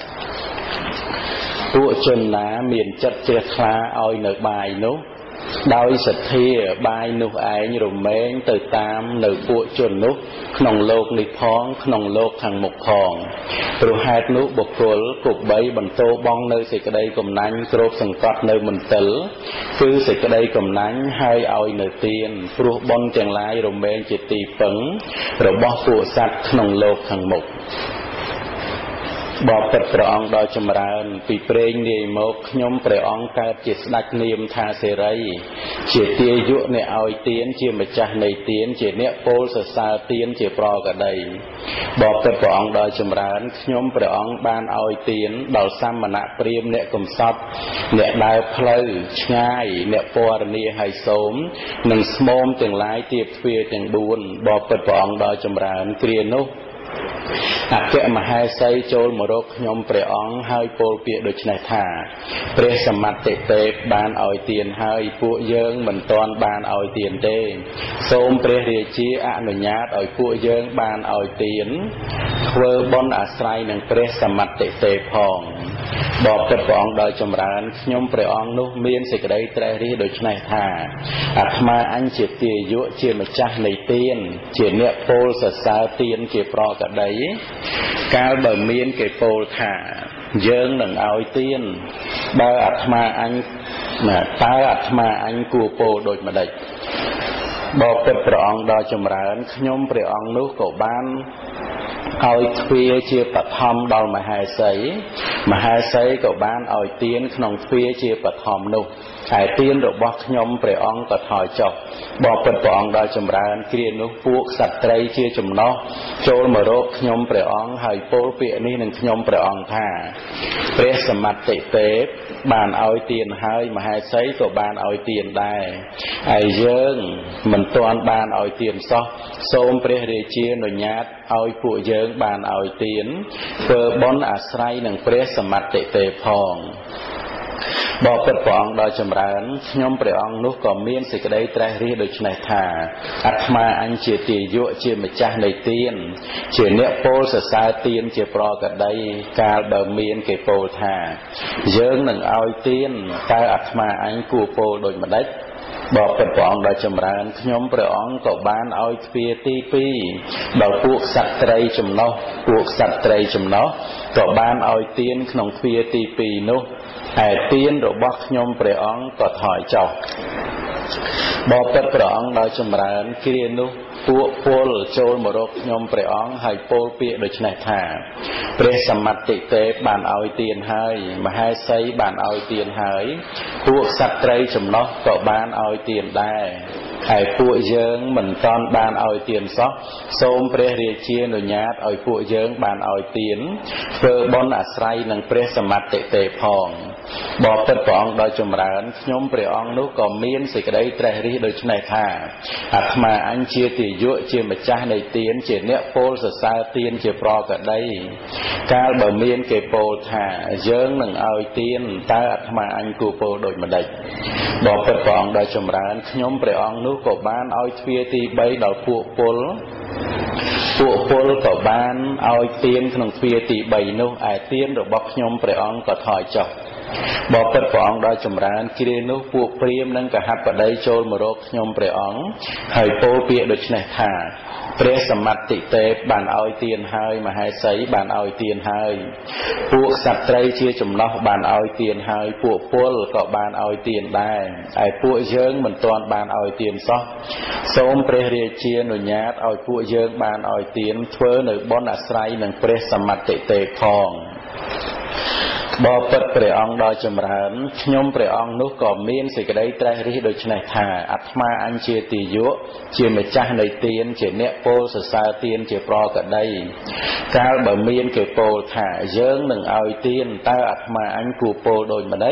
ពួកជនណាមានចិត្តជ្រះថ្លាឲ្យនៅបាយនោះដោយសទ្ធាបាយនោះឯងរមែងទៅតាមនៅពួកជននោះក្នុងលោកនេះផងក្នុងលោកខាងមុខផងព្រោះហេតុនោះបុគ្គលគប្បីបន្តបងនៅសេចក្តីកំណាញ់គ្របសង្កត់នៅមន្ទិលគឺសេចក្តីកំណាញ់ហើយឲ្យនៅទានព្រោះបុណ្យទាំងឡាយរមែងជាទីពឹងរបស់ពួកសត្វក្នុងលោកខាងមុខបបិទ្ធព្រះអង្គដ៏ចម្រើនពីព្រេងនាយមកខ្ញុំព្រះអង្គកើតជាស្ដេចនាមថាសេរីជាទាយុអ្នកឲ្យទានជាម្ចាស់នៃទានជាអ្នកពោលសរសើរទានជាប្រកដីបបិទ្ធព្រះអង្គដ៏ចម្រើនខ្ញុំព្រះអង្គបានឲ្យទានដល់សាមណព្រាហ្មណ៍អ្នកកំសត់អ្នកដើរផ្លូវឆ្ងាយអ្នកពរនីហើយសូមនិងស្មោមទាំងឡាយទៀបទ្វារទាំងបួនបបិទ្ធព្រះអង្គដ៏ចម្រើនគ្រានោះអគ្គមហេសីចូលមករកខ្ញុំព្រះអង្គហើយពោលពាក្យដូច្នេះថាព្រះសមត្ថិទេពបានឲ្យទានហើយពួកយើងមិនទាន់បានឲ្យទានទេសូមព្រះរាជាអនុញ្ញាតឲ្យពួកយើងបានឲ្យទានធ្វើបុណ្យអាស្រ័យនឹងព្រះសមត្ថិទេពផងបបិទ្ធព្រះអង្គដ៏ចម្រើនខ្ញុំព្រះអង្គនោះមានសេចក្តីត្រេះរិះដូច្នេះថាអាត្មាអញជាទាយុជាម្ចាស់នៃទានជាអ្នកពោលសរសើរទានជាប្រកដីកាលបើមានគេពោលថាយើងនឹងឲ្យទានបើអាត្មាអញតើអាត្មាអញគួរពោលដូចម្ដេចបបិទ្ធព្រះអង្គដ៏ចម្រើនខ្ញុំព្រះអង្គនោះក៏បានឲ្យទ្វាជាបឋមដល់មហេសីមហេសីក៏បានឲ្យទានក្នុងទ្វាជាបឋមនោះហើយទានរបស់ខ្ញុំព្រះអង្គក៏ថយចុះបបិទ្ធព្រះអង្គដ៏ចម្រើនគ្រានោះពួកសត្វត្រីជាចំណោះចូលមករកខ្ញុំព្រះអង្គហើយពោលពាក្យនេះនឹងខ្ញុំព្រះអង្គថាព្រះសមត្ថិទេពបានឲ្យទានហើយមហេសីក៏បានឲ្យទានដែរហើយយើងមិនទាន់បានឲ្យទានសោះសូមព្រះរាជាអនុញ្ញាតឲ្យពួកយើងបានឲ្យទានធ្វើបុណ្យអាស្រ័យនឹងព្រះសមត្ថិទេពផងបបិទ្ធព្រះអង្គដ៏ចម្រើនខ្ញុំព្រះអង្គនោះក៏មានសេចក្តីត្រេះរិះដូច្នេះថាអាត្មាអញជាទាយុជាម្ចាស់នៃទានជាអ្នកពោលសរសើរទានជាប្រកដីកាលបើមានគេពោលថាយើងនឹងឲ្យទានតើអាត្មាអញគួរពោលដូចម្ដេចបបិទ្ធព្រះអង្គដ៏ចម្រើនខ្ញុំព្រះអង្គក៏បានឲ្យទ្វាទីពីរដល់ពួកសត្វត្រីចំណោះពួកសត្វត្រីចំណោះក៏បានឲ្យទានក្នុងទ្វាទីពីរនោះហើយទានរបស់ខ្ញុំព្រះអង្គក៏ថយចុះបបិទ្ធព្រះអង្គដ៏ចម្រើនគ្រានោះពួកពលចូលមករកខ្ញុំព្រះអង្គហើយពោលពាក្យដូច្នេះថាព្រះសមត្ថិទេពបានឲ្យទានហើយមហេសីបានឲ្យទានហើយពួកសត្វត្រីចំណោះក៏បានឲ្យទានដែរហើយពួកយើងមិនទាន់បានឲ្យទានសោះសូមព្រះរាជាអនុញ្ញាតឲ្យពួកយើងបានឲ្យទានធ្វើបុណ្យអាស្រ័យនឹងព្រះសមត្ថិទេពផងបបិទ្ធព្រះអង្គដ៏ចម្រើនខ្ញុំព្រះអង្គនោះក៏មានសេចក្តីត្រេះរិះដូច្នេះថាអាត្មាអញជាទាយុជាម្ចាស់នៃទានជាអ្នកពោលសរសើរទានជាប្រកដីកាលបើមានគេពោលថាយើងនឹងឲ្យទានតើអាត្មាអញគួរពោលដូចម្ដេចបបិទ្ធព្រះអង្គដ៏ចម្រើនខ្ញុំព្រះអង្គនោះក៏បានឲ្យទ្វាទីបីដល់ពួកពលពួកពលក៏បានឲ្យទានក្នុងទ្វាទីបីនោះឯទានរបស់ខ្ញុំព្រះអង្គក៏ថយចុះបបិទ្ធព្រះអង្គដ៏ចម្រើនគ្រានោះពួកព្រាហ្មណ៍និងកហបតីចូលមករកខ្ញុំព្រះអង្គហើយពោលពាក្យដូច្នេះថាព្រះសមត្ថិទេពបានឲ្យទានហើយមហេសីបានឲ្យទានហើយពួកសត្វត្រីជាចំណោះបានឲ្យទានហើយពួកពលក៏បានឲ្យទានដែរហើយពួកយើងមិនទាន់បានឲ្យទានសោះសូមព្រះរាជាអនុញ្ញាតឲ្យពួកយើងបានឲ្យទានធ្វើនៅបុណ្យអាស្រ័យនឹងព្រះសមត្ថិទេពផងបបិទ្ធព្រះអង្គដ៏ចម្រើនខ្ញុំព្រះអង្គនោះក៏មានសេចក្តីត្រេះរិះដូច្នេះថាអាត្មាអញជាទាយុជាម្ចាស់នៃទានជាអ្នកពោលសរសើរទានជាប្រកដីកាលបើមានគេពោលថាយើងនឹងឲ្យទានតើអាត្មាអញគួរពោលដូចម្ដេចប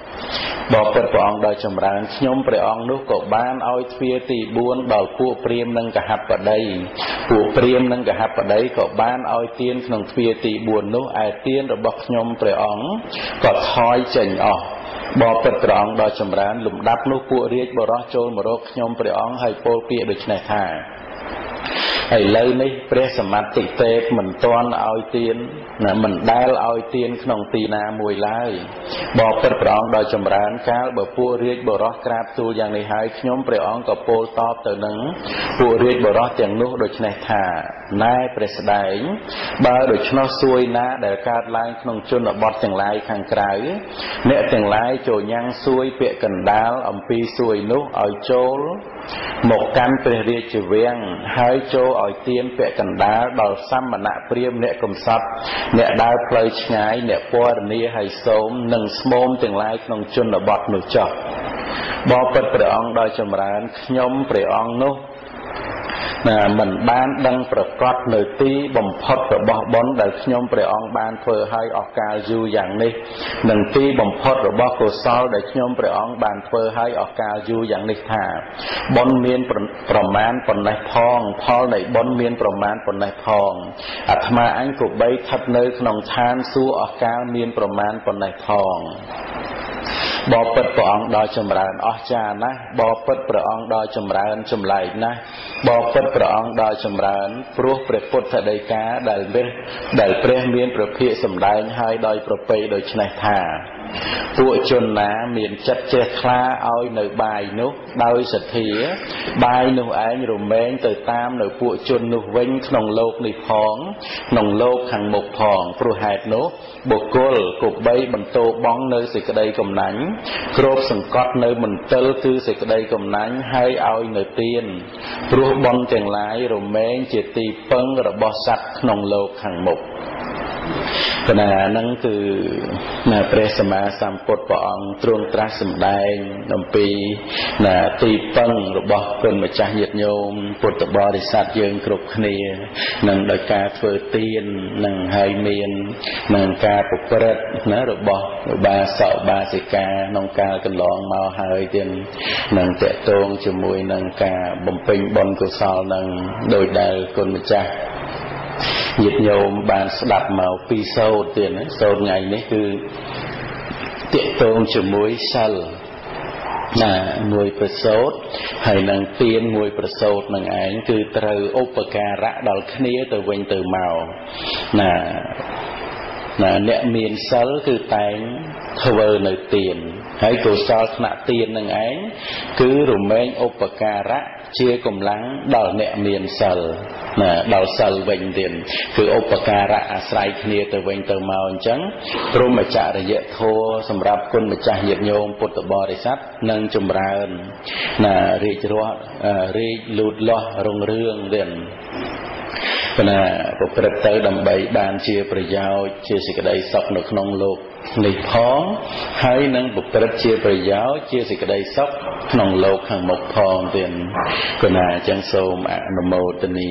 บอเปิดปองโดยจำรานขยมไปองนุกบ้านเอาเฟียตีบวนดอกผู้เปรียมนังกะหับปะไดผู้เปรียมนังกะหับปะไดก็บ้านเอาเตียนขนมเฟียตีบวนนุไอเตียนระบบขยมไปองก็ถอยเจงออกบอเปิดปองโดยจำรานหลุมดับนุผู้เรียกบรอโจลมรกขยมไปองให้โปเปียโดยชนะท่าไอ้เลยนี่เปรสมัติเตปเหมือนตอนเอาเตียนนะมันได้เอาเตียนขนมตีนามวยไล่บอกเปิดปรองโดยจำรานก้าวบ่ผู้เรียกบ่รอกราบตูอย่างในหายขยมเปรองกับโปลตอบตัวหนึ่งผู้เรียกบ่รออย่างนู้โดยชนะท่านายเปรสดายบ่โดยชนะซวยนะแต่การไล่ขนมจุนบอดอย่างไรข้างไกลเนื้ออย่างไรโจยังซวยเปียกันดาวอมปีซวยนู้เอาโจลหมกกันเปรเรียจีเวียงหายโจอ่อยเตียนเปะกันดาดอลซ้ำมันนะเปรียมเนี่ยกลมซับเนี่ยดาวเพลย์ชายเนี่ยปวดนี้ให้สมหนึ่งสมมถึงไล่ขนมจุนบอดหนุจบบ่เปิดเปรองโดยจำรานขยมเปรองนุนะมันบ้านดังประกอบในตีบ่มพดระบบบนได้ขยมเปรองบ้านเพื่อให้ออกกาอยู่อย่างนี้หนึ่งตีบ่มพดระบบกุศลได้ขยมเปรองบ้านเพื่อให้ออกกาอยู่อย่างนี้ท่าบนเมียนประมาณปนในพองพอในบนเมียนประมาณปนในพองอัตมาอันกุบใบทัดเนยขนมทานสู้ออกกาเมียนประมาณปนในพองบอเปิดปองดอยจำรานอจานะบอเปิดปองดอยจำรานจำไหลนะบอเปิดปองดอยจำรานพรุเปรพุทธเดกาได้เบได้เปรเมียนประเภทสำได้ให้ดอยประเภทโดยชนะท่าตัวจนนะเมียนจัดเจคลาเอาในใบนุโดยสถีใบนุไอ้รุมเมงติดตามในตัวจนนุเว้นขนมโลกในพองขนมโลกขังหมกพองปรุหายนุบกกลกบใบบรรโตบ้องในสิกระไดกำนังครบสังกัดในมันเตลคือสิกระไดกำนังให้เอาในเตียนปรุบอลจังไรรุมเมงเจตีเปิงระบสัตขนมโลกขังหมกขณะนั้นคือนาเปรสมาสัมปตปองตรงตรัสมได้นำปีนาตีปังระบบคนมาจากเหยียดโยมปุตตบริษัทยืนกรุบเนียนังโดยการเฟอร์ตีนนังไฮเมียนนังการปกตินะระบบบาเสาบาสิกานองการกันลองมาหายเดินนังเตะตรงจมูกนังการบ่มเป็นบอลกุศลนังโดยได้คนมาจากหยิบโยมบานสดับเมาปีโซเตียนโซนไงนี่คือเตะตรงจมูกซัลน่ะมวยประโสดให้นางเตียนมวยประโสดนางไอ้คือเตออุปการะดอลคเนียตัวเวงตัวเมาน่ะน่ะเนี่ยเมียนซัลคือแต่งเทวเนเตียนให้กุศลขณะเตียนนางไอ้คือรุมเมงอุปการะเชี่ยกำลังดอลเนี่ยเมียนซัลน่ะดอลซัลเวงเตียนคืออุปการะอาศัยคเนียตัวเวงตัวเมาจังพรหมจาระยะโทสำหรับคนมาจากเหยียดโยมปุตตบริษัทนังจุมรานน่ะเรียกว่าเรียกลุดล้อรงเรื่องเด่นขณะปกติเตอร์ดำใบบานเชียประยาวเชียสิกระไดซอกหนุขนองโลกในพ้องให้นังปกติเชียประยาวเชียสิกระไดซอกขนองโลกขังหมกพองเด่นขณะจังโสมอนุโมทนี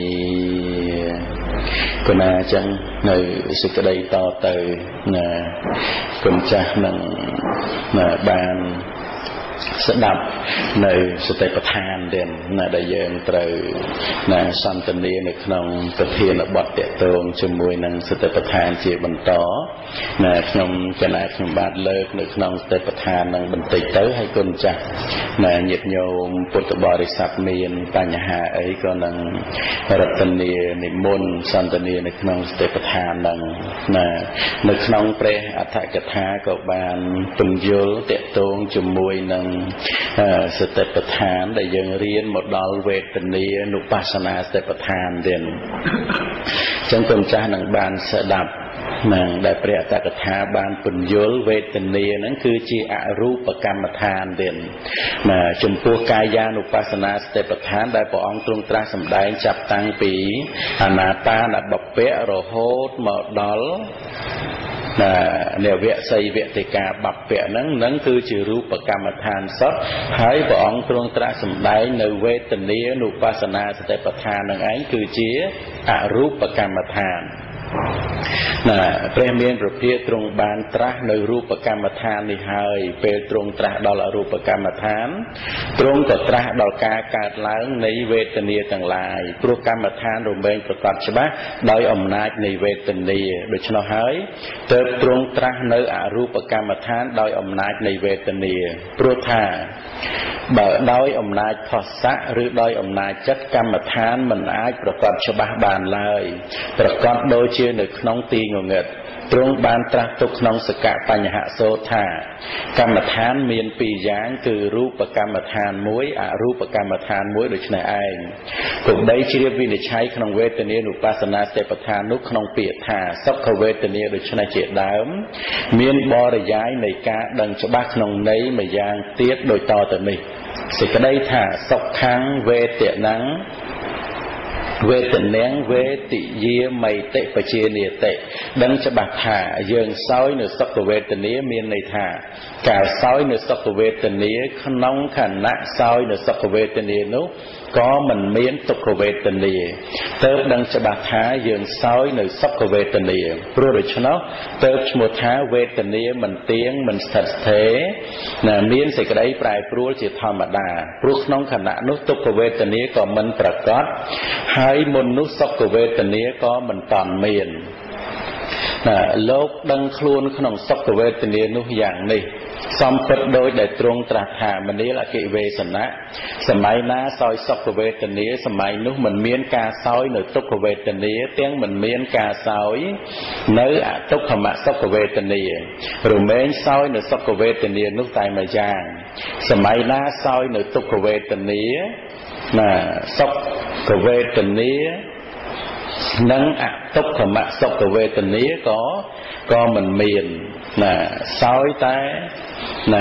ขณะจังในสิกระไดต่อเตอร์น่ะคนจักนังน่ะบานสดับในสเตปทานเด่นน่ะได้เยินเตยน่ะสันตเนียในขนมประเทียนบดเตะตรงจมวยนังสเตปทานเจียบรรทอน่ะขนมกระนาขนมบาดเลิกในขนมสเตปทานนังบรรติเตยให้คนจักน่ะหยิบโยมปุตตบริษัทเมียนปัญหาไอ้ก็นังรัตเนียในมนสันตเนียในขนมสเตปทานนังน่ะในขนมเปรอัฏฐกถาก็บานตุนโยเตะตรงจมวยนังสเตปทานได้ยังเรียนหมดดอลเวทเนียนุปัสสนาสเตปทานเด่นจังตนจ้าหนังบานสดับนางได้เปรียบตถาบานปุญโยลเวทเนียนั้นคือจีอรูปกรรมฐานเด่นมาจนตัวกายานุปัสสนาสเตปทานได้ปองตรงตราสำได้จับตั้งปีอนาตาดับเปะโรโฮตหมดดอลเนี่ยเวทไซเวติกาบับเปะนั้นนั้นคือจิรูปกรรมฐานสักให้พระองค์ตรงตรัสสำได้ในเวทเนียนุปัสสนาสติปัฏฐานนั้นไอ้คือเจียอรูปกรรมฐาน Nè,ព្រះមានប្រភេទទ្រង់បានត្រាស់នៅរូបកម្មដ្ឋាននេះហើយពេលទ្រង់ត្រាស់ដល់អរូបកម្មដ្ឋានទ្រង់ក៏ត្រាស់ដល់ការកើតឡើងនៃវេទនាទាំងឡាយព្រោះកម្មដ្ឋានរមែងប្រកបច្បាស់ដោយអំណាចនៃវេទនាដូច្នោះហើយទើបទ្រង់ត្រាស់នៅអរូបកម្មដ្ឋានដោយអំណាចនៃវេទនាព្រោះថាបើដោយអំណាចផស្សៈឬដោយអំណាចចិត្តកម្មដ្ឋានមិនអាចប្រកបច្បាស់បានឡើយប្រកបដូចជានៅក្នុងទីងងឹតទ្រង់បានត្រាស់ទុកក្នុងសកបញ្ញហសូត្រថាកម្មដ្ឋានមានពីរយ៉ាងគឺរូបកម្មដ្ឋានមួយអរូបកម្មដ្ឋានមួយដូច្នេះឯងគំដីជ្រាបវិនិច្ឆ័យក្នុងវេទនានុបស្សនាសតិប្បដ្ឋាននោះក្នុងពាក្យថាសុខវេទនាដូច្នេះជាដើមមានបរិយាយនៃការដឹងច្បាស់ក្នុងន័យម្យ៉ាងទៀតដូចតទៅនេះសេចក្តីថាសុខខាងវេទនាងវេទនាងវេទយាមិតិបជានិតិដឹងច្បាស់ថាយើងសោយនៅសុខវេទនាមានន័យថាការសោយនៅសុខវេទនាក្នុងខណៈសោយនៅសុខវេទនានោះក៏មិនមានទុក្ខវេទនាទើបដឹងច្បាស់ថាយើងសោយនៅសុខវេទនាព្រោះដូច្នោះទើបឈ្មោះថាវេទនាមិនទៀងមិនស្ថិតស្ថេរណាមានសេចក្តីប្រែប្រួលជាធម្មតាព្រោះក្នុងខណៈនោះទុក្ខវេទនាក៏មិនប្រកបហើយមុននោះសុខវេទនាក៏មិនតាន់មានណាលោកដឹងខ្លួនក្នុងសុខវេទនានោះយ៉ាងនេះសំពិតដោយដែលទ្រង់ត្រាស់ថាមនាលអកិវេសនៈសម័យណាសោយសុខវេទនាសម័យនោះមិនមានការសោយនៅទុក្ខវេទនាទាំងមិនមានការសោយនៅអទុក្ខមសុខវេទនារមែងសោយនៅសុខវេទនានោះតែមួយយ៉ាងសម័យណាសោយនៅទុក្ខវេទនាណាសុខវេទនានិងអទុក្ខមសុខវេទនាក៏ក៏មិនមានណាសោយតែណា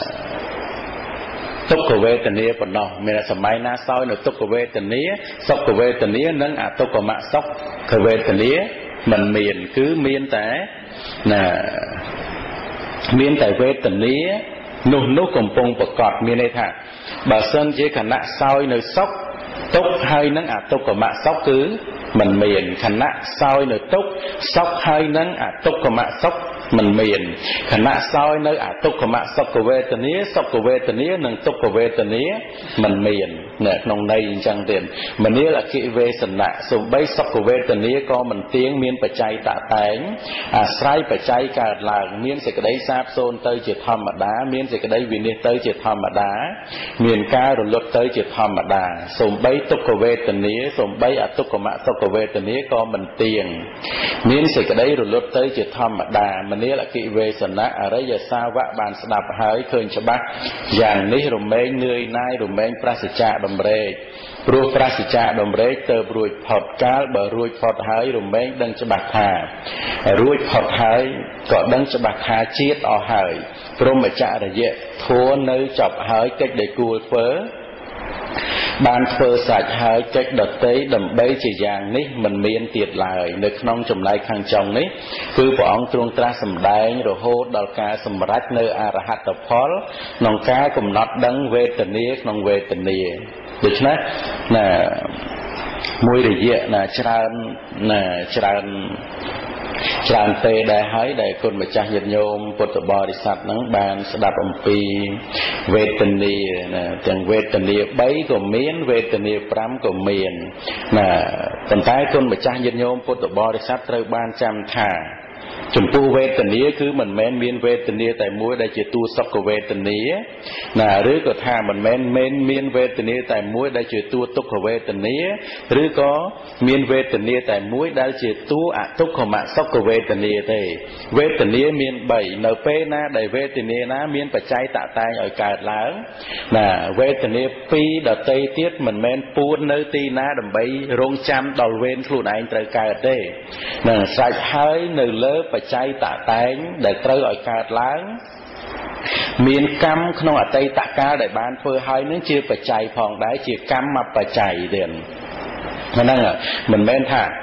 ទុក្ខវេទនាប៉ុណ្ណោះមានសម័យណាសោយនៅទុក្ខវេទនាសុខវេទនានិងអទុក្ខមសុខវេទនាមិនមានគឺមានតែណាមានតែវេទនានោះនោះកំពុងប្រកបមានន័យថាបើសិនជាគណៈសោយនៅសុខទុក្ខហើយនឹងអទុក្ខមសុខគឺមិនមានខណៈសោយនៅទុក្ខសុខហើយនឹងអទុក្ខមសុខមិនមានខណៈសោយនៅអទុក្ខមសុខវេទនាសុខវេទនានិងទុក្ខវេទនាមិនមាននៅក្នុងន័យអញ្ចឹងទៀតមនាលអកិវេសនៈសូម្បីសុខវេទនាក៏មិនទៀងមានបច្ច័យតតែងអាស្រ័យបច្ច័យកើតឡើងមានសេចក្តីសាបសូន្យទៅជាធម្មតាមានសេចក្តីវិនិច្ឆ័យទៅជាធម្មតាមានការរលត់ទៅជាធម្មតាសូម្បីទុក្ខវេទនាសូម្បីអទុក្ខមសុខវេទនាក៏មិនទៀងមានសេចក្តីរលត់ទៅជាធម្មតាមនាលអកិវេសនៈអរិយសាវកបានស្ដាប់ហើយឃើញច្បាស់យ៉ាងនេះរមែងនឿយណាយរមែងប្រសិជ្ជៈដំរែកព្រោះប្រសិជ្ជៈដំរែកទៅរួចផុតកាលបើរួចផុតហើយរមែងដឹងច្បាស់ថារួចផុតហើយក៏ដឹងច្បាស់ថាជាតិអស់ហើយព្រមចរិយធัวនៅចប់ហើយកិច្ចដែលគួរធ្វើបានធ្វើសាច់ហើយកិច្ចដតីដើម្បីជាយ៉ាងនេះមិនមានទៀតឡើយនៅក្នុងចំណែកខាងចុងនេះគឺព្រះអង្គទ្រង់ត្រាស់សម្ដែងរហូតដល់ការសម្រេចនៅអរហត្តផលក្នុងការកំណត់ដឹងវេទនាក្នុងវេទនាដូច្នេះណាមួយរយៈណាច្រើនណាច្រើនច្រើនទេដែរហើយដែលគុណម្ចាស់ញាតិញោមពុទ្ធបរិស័ទហ្នឹងបានស្ដាប់អំពីវេទនាណាទាំងវេទនាបីក៏មានវេទនាប្រាំក៏មានណាប៉ុន្តែគុណម្ចាស់ញាតិញោមពុទ្ធបរិស័ទត្រូវបានចាំថាចំពោះវេទនាគឺមិនមែនមានវេទនាតែមួយដែលជាតួសុខវេទនាណាឬក៏ថាមិនមែនមានមានវេទនាតែមួយដែលជាតួទុក្ខវេទនាឬក៏មានវេទនាតែមួយដែលជាតួអទុក្ខមសុខវេទនាទេវេទនាមានបីនៅពេលណាដែលវេទនាណាមានបច្ច័យតតែងឲ្យកើតឡើងណាវេទនាពីរដតីទៀតមិនមែនពួននៅទីណាដើម្បីរងចាំដល់វេនខ្លួនឯងត្រូវកើតទេនឹងស្រេចហើយនៅលើបច្ច័យតតែងដែលត្រូវឲ្យកើតឡើងមានកម្មក្នុងអតីតកាលដែលបានធ្វើហើយនឹងជាបច្ច័យផងដែរជាកម្មបច្ច័យទៀតហ្នឹងមិនមែនថា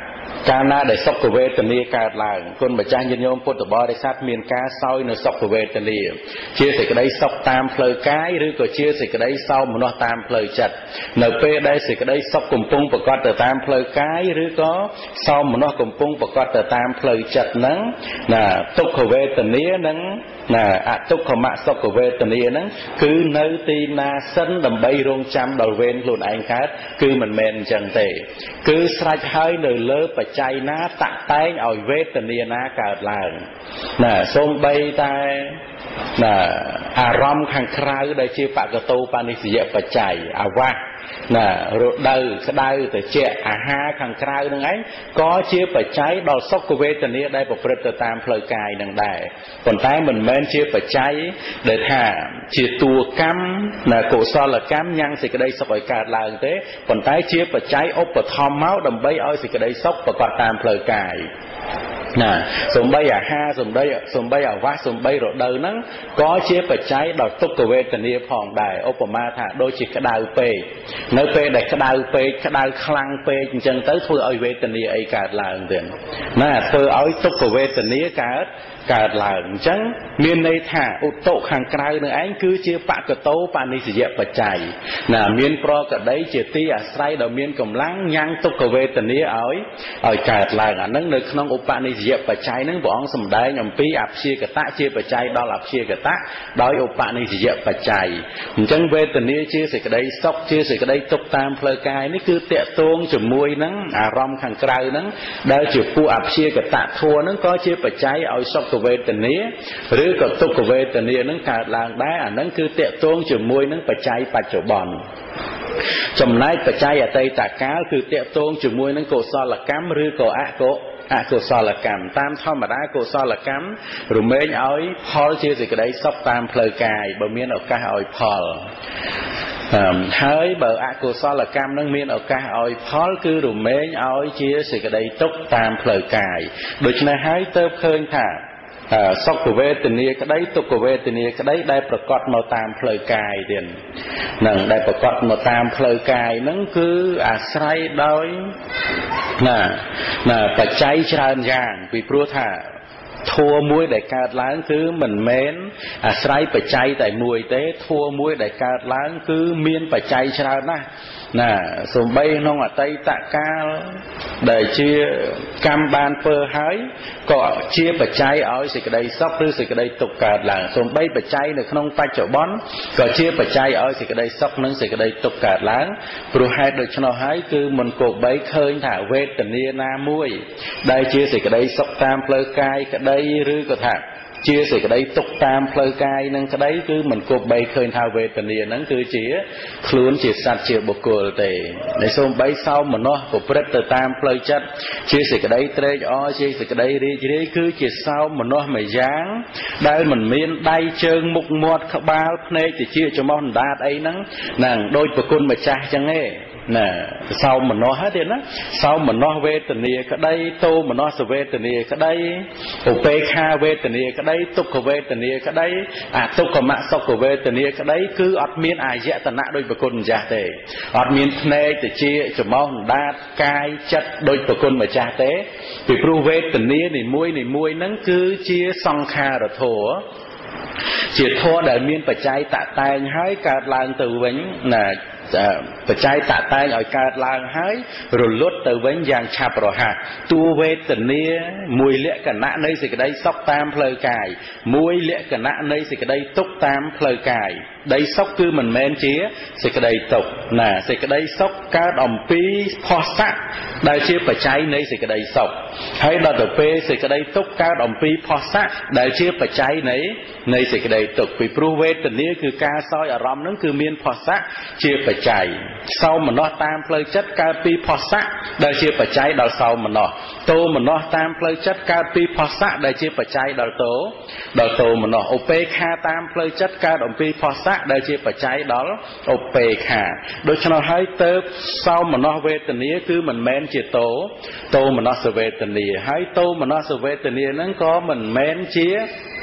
កាលណាដែលសុខវេទនាកើតឡើងគុណម្ចាស់ញាតិញោមពុទ្ធបរិស័ទមានការសោយនៅសុខវេទនាជាសេចក្តីសុខតាមផ្លូវកាយឬក៏ជាសេចក្តីសោមនស្សតាមផ្លូវចិត្តនៅពេលដែលសេចក្តីសុខកំពុងប្រកបទៅតាមផ្លូវកាយឬក៏សោមនស្សកំពុងប្រកបទៅតាមផ្លូវចិត្តហ្នឹងណាទុក្ខវេទនាហ្នឹងណាអទុក្ខមសុខវេទនាហ្នឹងគឺនៅទីណាសិនដើម្បីរងចាំដល់វេនខ្លួនឯងកើតគឺមិនមែនអញ្ចឹងទេគឺស្រេចហើយនៅលើបច្ច័យណាតាក់តែងឲ្យវេទនាណាកើតឡើងណាសូម្បីតែណាអារម្មណ៍ខាងក្រៅដែលជាបកតោបនិស្សយបច្ច័យអាវាសណារដូវក្តៅត្រជាក់អាហារខាងក្រៅនឹងឯងក៏ជាបច្ច័យដល់សុខវេទនាដែលប្រព្រឹត្តទៅតាមផ្លូវកាយនឹងដែរប៉ុន្តែមិនមែនជាបច្ច័យដែលថាជាតួកម្មណាកុសលកម្មញ៉ាំងសេចក្តីសុខឲ្យកើតឡើងទេប៉ុន្តែជាបច្ច័យឧបត្ថម្ភមកដើម្បីឲ្យសេចក្តីសុខប្រកបតាមផ្លូវកាយណាសំបីអាហារសំបីសំបីអាវាសសំបីរដូវហ្នឹងក៏ជាបច្ច័យដល់ទុក្ខវេទនាផងដែរឧបមាថាដូចជាក្តៅពេកនៅពេលដែលក្តៅពេកក្តៅខ្លាំងពេកអញ្ចឹងទៅធ្វើឲ្យវេទនាអីកើតឡើងទៀតណាធ្វើឲ្យទុក្ខវេទនាកើតកើតឡើងអញ្ចឹងមានន័យថាឧតុខាងក្រៅនឹងឯងគឺជាបកតោបនិស្សយបច្ច័យណាមានប្រកដីជាទីអាស្រ័យដ៏មានកម្លាំងញ៉ាំងទុក្ខវេទនាឲ្យឲ្យកើតឡើងអាហ្នឹងនៅក្នុងឧបនិស្សយបច្ច័យហ្នឹងព្រះអង្គសម្ដែងអំពីអព្យាកតៈជាបច្ច័យដល់អព្យាកតៈដោយឧបនិស្សយបច្ច័យអញ្ចឹងវេទនាជាសេចក្តីសុខជាសេចក្តីទុក្ខតាមផ្លូវកាយនេះគឺតេតួងជាមួយនឹងអារម្មណ៍ខាងក្រៅហ្នឹងដែលជាពួកអព្យាកតៈធัวហ្នឹងក៏ជាបច្ច័យឲ្យសុខវេទនាឬក៏ទុក្ខវេទនានឹងកើតឡើងដែរអានឹងគឺតេតួងជាមួយនឹងបច្ច័យបច្ចុប្បន្នចំណែកបច្ច័យអតីតកាលគឺតេតួងជាមួយនឹងកុសលកម្មឬក៏អកុអកុសលកម្មតាមធម្មតាកុសលកម្មរមែងឲ្យផលជាសេចក្តីសុខតាមផ្លូវកាយបើមានឱកាសឲ្យផលហើយបើអកុសលកម្មនឹងមានឱកាសឲ្យផលគឺរមែងឲ្យជាសេចក្តីទុក្ខតាមផ្លូវកាយដូច្នេះហើយទើបឃើញថាសុខវេទនាក្តីទុក្ខវេទនាក្តីដែលប្រកបមកតាមផ្លូវកាយទៀតនឹងដែលប្រកបមកតាមផ្លូវកាយហ្នឹងគឺអាស្រ័យដោយណាណាបច្ច័យច្រើនយ៉ាងពីព្រោះថាធัวមួយដែលកើតឡើងគឺមិនមែនអាស្រ័យបច្ច័យតែមួយទេធัวមួយដែលកើតឡើងគឺមានបច្ច័យច្រើនណាស់ណាសំបីក្នុងអតីតកាលដែលជាកម្មបានធ្វើហើយក៏ជាបច្ច័យឲ្យសេចក្តីសុខឬសេចក្តីទុក្ខកើតឡើងសំបីបច្ច័យនៅក្នុងបច្ចុប្បន្នក៏ជាបច្ច័យឲ្យសេចក្តីសុខនិងសេចក្តីទុក្ខកើតឡើងព្រោះហេតុដូច្នោះហើយគឺមិនគប្បីឃើញថាវេទនាណាមួយដែលជាសេចក្តីសុខតាមផ្លូវកាយក្តីឬក៏ថាជាសេចក្តីទុក្ខតាមផ្លូវកាយនឹងក្តីគឺមិនគប្បីឃើញថាវេទនាហ្នឹងគឺជាខ្លួនជាសត្វជាបុគ្គលទេដែលសូម្បីសោមនស្សប្រព្រឹត្តទៅតាមផ្លូវចិត្តជាសេចក្តីត្រេកអរជាសេចក្តីរីករាយគឺជាសោមនស្សមួយយ៉ាងដែលមិនមានដៃជើងមុខមាត់ក្បាលភ្នែកតិចច្រមុះអណ្ដាតអីហ្នឹងហ្នឹងដូចប្រគុណម្ចាស់ចឹងឯងណាសោមនស្សហ្នឹងទៀតណាសោមនស្សវេទនាក្តីតោមនស្សវេទនាក្តីឧបេក្ខាវេទនាក្តីទុក្ខវេទនាក្តីអទុក្ខមសុខវេទនាក្តីគឺអត់មានអាយតនៈដោយប្រគុណម្ចាស់ទេអត់មានភ្នែកតិចច្រមុះអណ្ដាតកាយចិត្តដោយប្រគុណម្ចាស់ទេពីព្រោះវេទនានីមួយនីមួយហ្នឹងគឺជាសង្ខារធម៌ជាធម៌ដែលមានបច្ច័យតតែងហើយកើតឡើងទៅវិញណាបច្ច័យតតែងឲ្យកើតឡើងហើយរលត់ទៅវិញយ៉ាងឆាប់រហ័សតួវេទនាមួយលក្ខណៈនៃសេចក្តីសុខតាមផ្លូវកាយមួយលក្ខណៈនៃសេចក្តីទុក្ខតាមផ្លូវកាយដីសុខគឺមិនមែនជាសេចក្តីទុក្ខណាសេចក្តីសុខកើតអំពីផោះស័កដែលជាបច្ច័យនៃសេចក្តីសុខហើយដល់ទៅពេលសេចក្តីទុក្ខកើតអំពីផោះស័កដែលជាបច្ច័យនៃនៃសេចក្តីទុក្ខពីព្រោះវេទនាគឺការសោយអារម្មណ៍នឹងគឺមានផោះស័កជាបច្ច័យសោមនស្សតាមផ្លូវចិត្តកើតពីផោះស័កដែលជាបច្ច័យដល់សោមនស្សតោមនស្សតាមផ្លូវចិត្តកើតពីផោះស័កដែលជាបច្ច័យដល់តោដល់តោមនស្សឧបេក្ខាតាមផ្លូវចិត្តកើតអំពីផោះស័កដែលជាបច្ច័យដល់ឧបេក្ខាដូច្នោះហើយទៅសោមនស្សវេទនាគឺមិនមែនជាតោតោមនស្សវេទនាហើយតោមនស្សវេទនាហ្នឹងក៏មិនមែនជា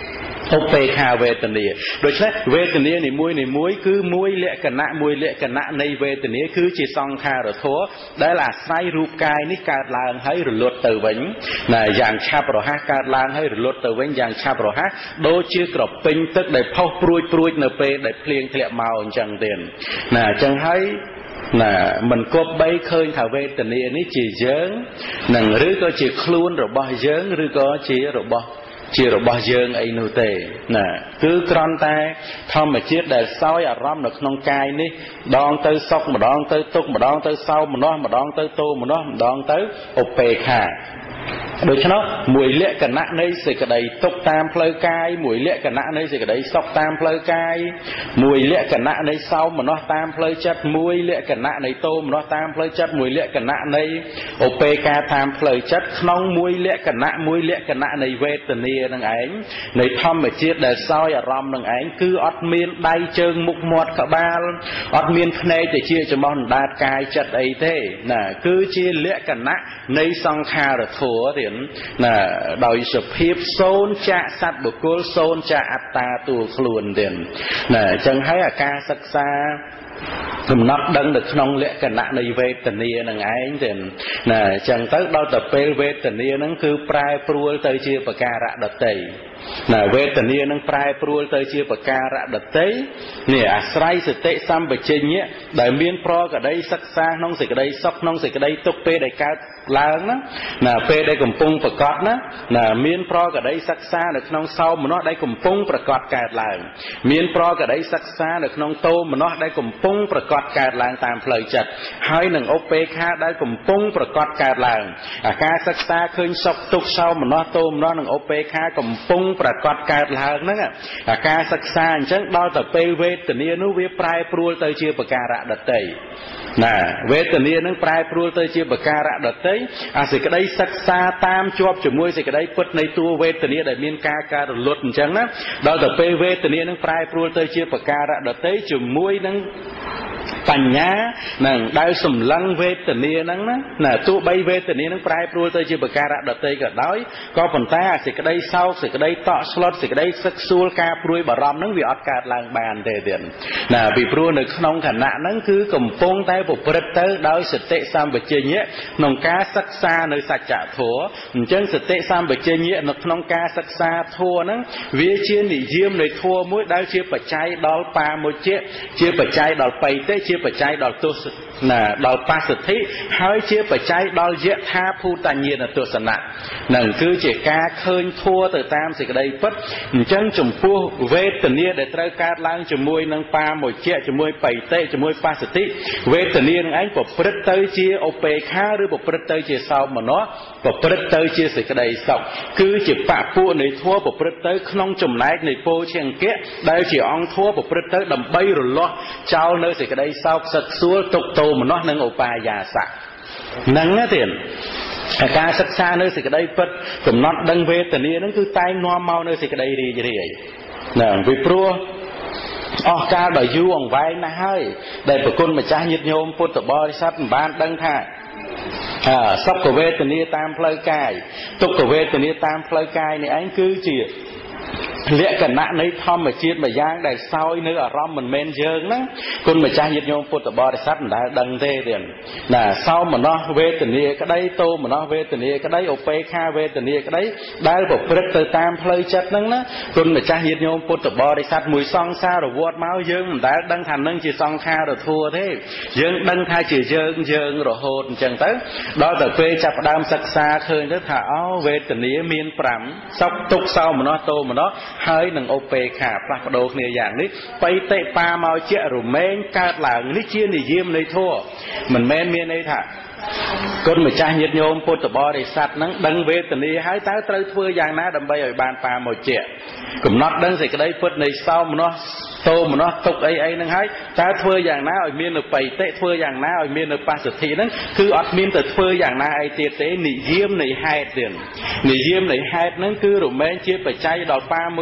ឧបេខាវេទនាដូច្នេះវេទនានីមួយនីមួយគឺមួយលក្ខណៈមួយលក្ខណៈនៃវេទនាគឺជាសង្ខារធម៌ដែលអាស្រ័យរូបកាយនេះកើតឡើងហើយរលត់ទៅវិញណាយ៉ាងឆាប់រហ័សកើតឡើងហើយរលត់ទៅវិញយ៉ាងឆាប់រហ័សដូចជាក្រពេញទឹកដែលផុសព្រួយព្រួយនៅពេលដែលភ្លៀងធ្លាក់មកអញ្ចឹងទៀតណាអញ្ចឹងហើយណាមិនគប់បីឃើញថាវេទនានេះជាយើងនឹងឬក៏ជាខ្លួនរបស់យើងឬក៏ជារបស់ជារបស់យើងអីនោះទេណាគឺគ្រាន់តែធម្មជាតិដែលសោយអារម្មណ៍នៅក្នុងកាយនេះម្ដងទៅសុខម្ដងទៅទុក្ខម្ដងទៅសោមនស្សម្ដងទៅទោមនស្សម្ដងទៅឧបេខាដូច្នោះមួយលក្ខណៈនៃសេចក្តីទុក្ខតាមផ្លូវកាយមួយលក្ខណៈនៃសេចក្តីសុខតាមផ្លូវកាយមួយលក្ខណៈនៃសោមនស្សតាមផ្លូវចិត្តមួយលក្ខណៈនៃទោមនស្សតាមផ្លូវចិត្តមួយលក្ខណៈនៃឧបេខាតាមផ្លូវចិត្តក្នុងមួយលក្ខណៈមួយលក្ខណៈនៃវេទនានឹងឯងនៃធម្មជាតិដែលសោយអារម្មណ៍នឹងឯងគឺអត់មានដៃជើងមុខមាត់ក្បាលអត់មានភ្នែកទៅជាចំោះដណ្ដាតកាយចិត្តអីទេណាគឺជាលក្ខណៈនៃសង្ខារធម៌ទៀតណាដោយសភាពសូន្យចាកសត្វបុគ្គលសូន្យចាកអត្តាទួលខ្លួនទៀតណាអញ្ចឹងហើយអាការសិក្សាកំណត់ដឹងនៅក្នុងលក្ខណៈនៃវេទនានឹងឯងទេណាអញ្ចឹងទៅដល់ទៅពេលវេទនានឹងគឺប្រែប្រួលទៅជាបការៈដតីណាវេទនានឹងប្រែប្រួលទៅជាបការៈដតីនេះអាស្រ័យសតិសម្បជញ្ញៈដែលមានប្រកដីសិក្សាក្នុងសេចក្តីសុខក្នុងសេចក្តីទុក្ខពេលដែលកើតឡើងណាណាពេលដែលកំពុងប្រកបណាណាមានប្រកដីសិក្សានៅក្នុងសោមនស្សដែលកំពុងប្រកបកើតឡើងមានប្រកដីសិក្សានៅក្នុងទោមនស្សដែលកំពុងប្រកបកើតឡើងតាមផ្លូវចិត្តហើយនឹងឧបេខាដែលកំពុងប្រកបកើតឡើងអាការសិក្សាឃើញសុខទុក្ខសោមនស្សទោមនស្សនិងឧបេខាកំពុងប្រកបកើតឡើងហ្នឹងអាការសិក្សាអញ្ចឹងដល់ទៅពេលវេទនានោះវាប្រែប្រួលទៅជាបការៈដតីណាវេទនានឹងប្រែប្រួលទៅជាបការៈដតីអាសេចក្តីសិក្សាតាមជាប់ជាមួយសេចក្តីពិតនៃតួវេទនាដែលមានការកើតរលត់អញ្ចឹងណាដល់ទៅពេលវេទនានឹងប្រែប្រួលទៅជាបការៈដតីជាមួយនឹងបញ្ញានឹងដែលសម្លឹងវេទនាហ្នឹងណាណាទោះបីវេទនានឹងប្រែប្រួលទៅជាបការៈដតីក៏ដោយក៏ប៉ុន្តែអាសេចក្តីសោកសេចក្តីតក់ស្លុតសេចក្តីសឹកសួលការព្រួយបារម្ភហ្នឹងវាអត់កើតឡើងបានទេទៀតណាពីព្រោះនៅក្នុងខណៈហ្នឹងគឺកំពុងតែប្រព្រឹត្តទៅដោយសតិសម្បជញ្ញៈក្នុងការសិក្សានៅសច្ចធម៌អញ្ចឹងសតិសម្បជញ្ញៈនៅក្នុងការសិក្សាធម៌ហ្នឹងវាជានិយមនៃធម៌មួយដែលជាបច្ច័យដល់បាមុជ្ជៈជាបច្ច័យដល់បៃតេជាបច្ច័យដល់ទស្សណាដល់បស្សទ្ធិហើយជាបច្ច័យដល់យថាភូតញ្ញាណទស្សនៈនឹងគឺជាការឃើញធัวទៅតាមសេចក្តីពិតអញ្ចឹងចំពោះវេទនាដែលត្រូវកើតឡើងជាមួយនឹងបាមុជ្ជៈជាមួយបៃតេជាមួយបស្សទ្ធិវេទនានឹងឯងប្រព្រឹត្តទៅជាឧបេខាឬប្រព្រឹត្តទៅជាសោមនស្សប្រព្រឹត្តទៅជាសេចក្តីសុខគឺជាបពួកនៃធัวប្រព្រឹត្តទៅក្នុងចំណែកនៃពោធិអង្គៈដែលជាអង្គធัวប្រព្រឹត្តទៅដើម្បីរលាស់ចោលនៅសេចក្តីសោកសឹកសួលទុក្ខទោមនស្សនិងឧបាយាសៈហ្នឹងណាទៀតការសិក្សានៅសេចក្តីពិតកំណត់ដឹងវេទនាហ្នឹងគឺតែងនាំមកនៅសេចក្តីរីករាយណាពីព្រោះអស់កាលដ៏យូរអង្វែងណាស់ហើយដែលប្រគុណម្ចាស់ញាតិញោមពុទ្ធបរិស័ទមិនបានដឹងថាសុខវេទនាតាមផ្លូវកាយទុក្ខវេទនាតាមផ្លូវកាយនេះឯងគឺជាលក្ខណៈនៃធម្មជាតិមួយយ៉ាងដែលសោយនៅអារម្មណ៍មិនមែនយើងហ្នឹងគុណម្ចាស់ញាតិញោមពុទ្ធបរិស័ទមិនដែលដឹងទេទៀតណាសោមនស្សវេទនាក្តីទោមនស្សវេទនាក្តីឧបេខាវេទនាក្តីដែលប្រព្រឹត្តទៅតាមផ្លូវចិត្តហ្នឹងណាគុណម្ចាស់ញាតិញោមពុទ្ធបរិស័ទមួយសង្សារវត្តមកយើងមិនដែលដឹងថានឹងជាសង្ខារធัวទេយើងដឹងថាជាយើងយើងរហូតអញ្ចឹងទៅដល់ទៅពេលចាប់ផ្ដើមសិក្សាឃើញទៅថាអូវេទនាមានប្រាំសុខទុក្ខសោមនស្សទោមនស្សហើយនឹងឧបេខាផ្លាស់ប្ដូរគ្នាយ៉ាងនេះបៃតេបាមកជារមែងកើតឡើងនេះជានិយមនៃធម៌មិនមែនមានន័យថាគុណម្ចាស់ញាតិញោមពុទ្ធបរិស័ទហ្នឹងដឹងវេទនាហើយតើត្រូវធ្វើយ៉ាងណាដើម្បីឲ្យបានបាមកជាកំណត់ដឹងសេចក្តីពិតនៃសោមនស្សទោមនស្សទុក្ខអីអីហ្នឹងហើយតើធ្វើយ៉ាងណាឲ្យមាននៅបៃតេធ្វើយ៉ាងណាឲ្យមាននៅបស្សទ្ធិហ្នឹងគឺអត់មានទៅធ្វើយ៉ាងណាអីទៀតទេនិយមនៃហេតុទៀតនិយមនៃហេតុហ្នឹងគឺរមែងជាបច្ច័យដល់បាមុ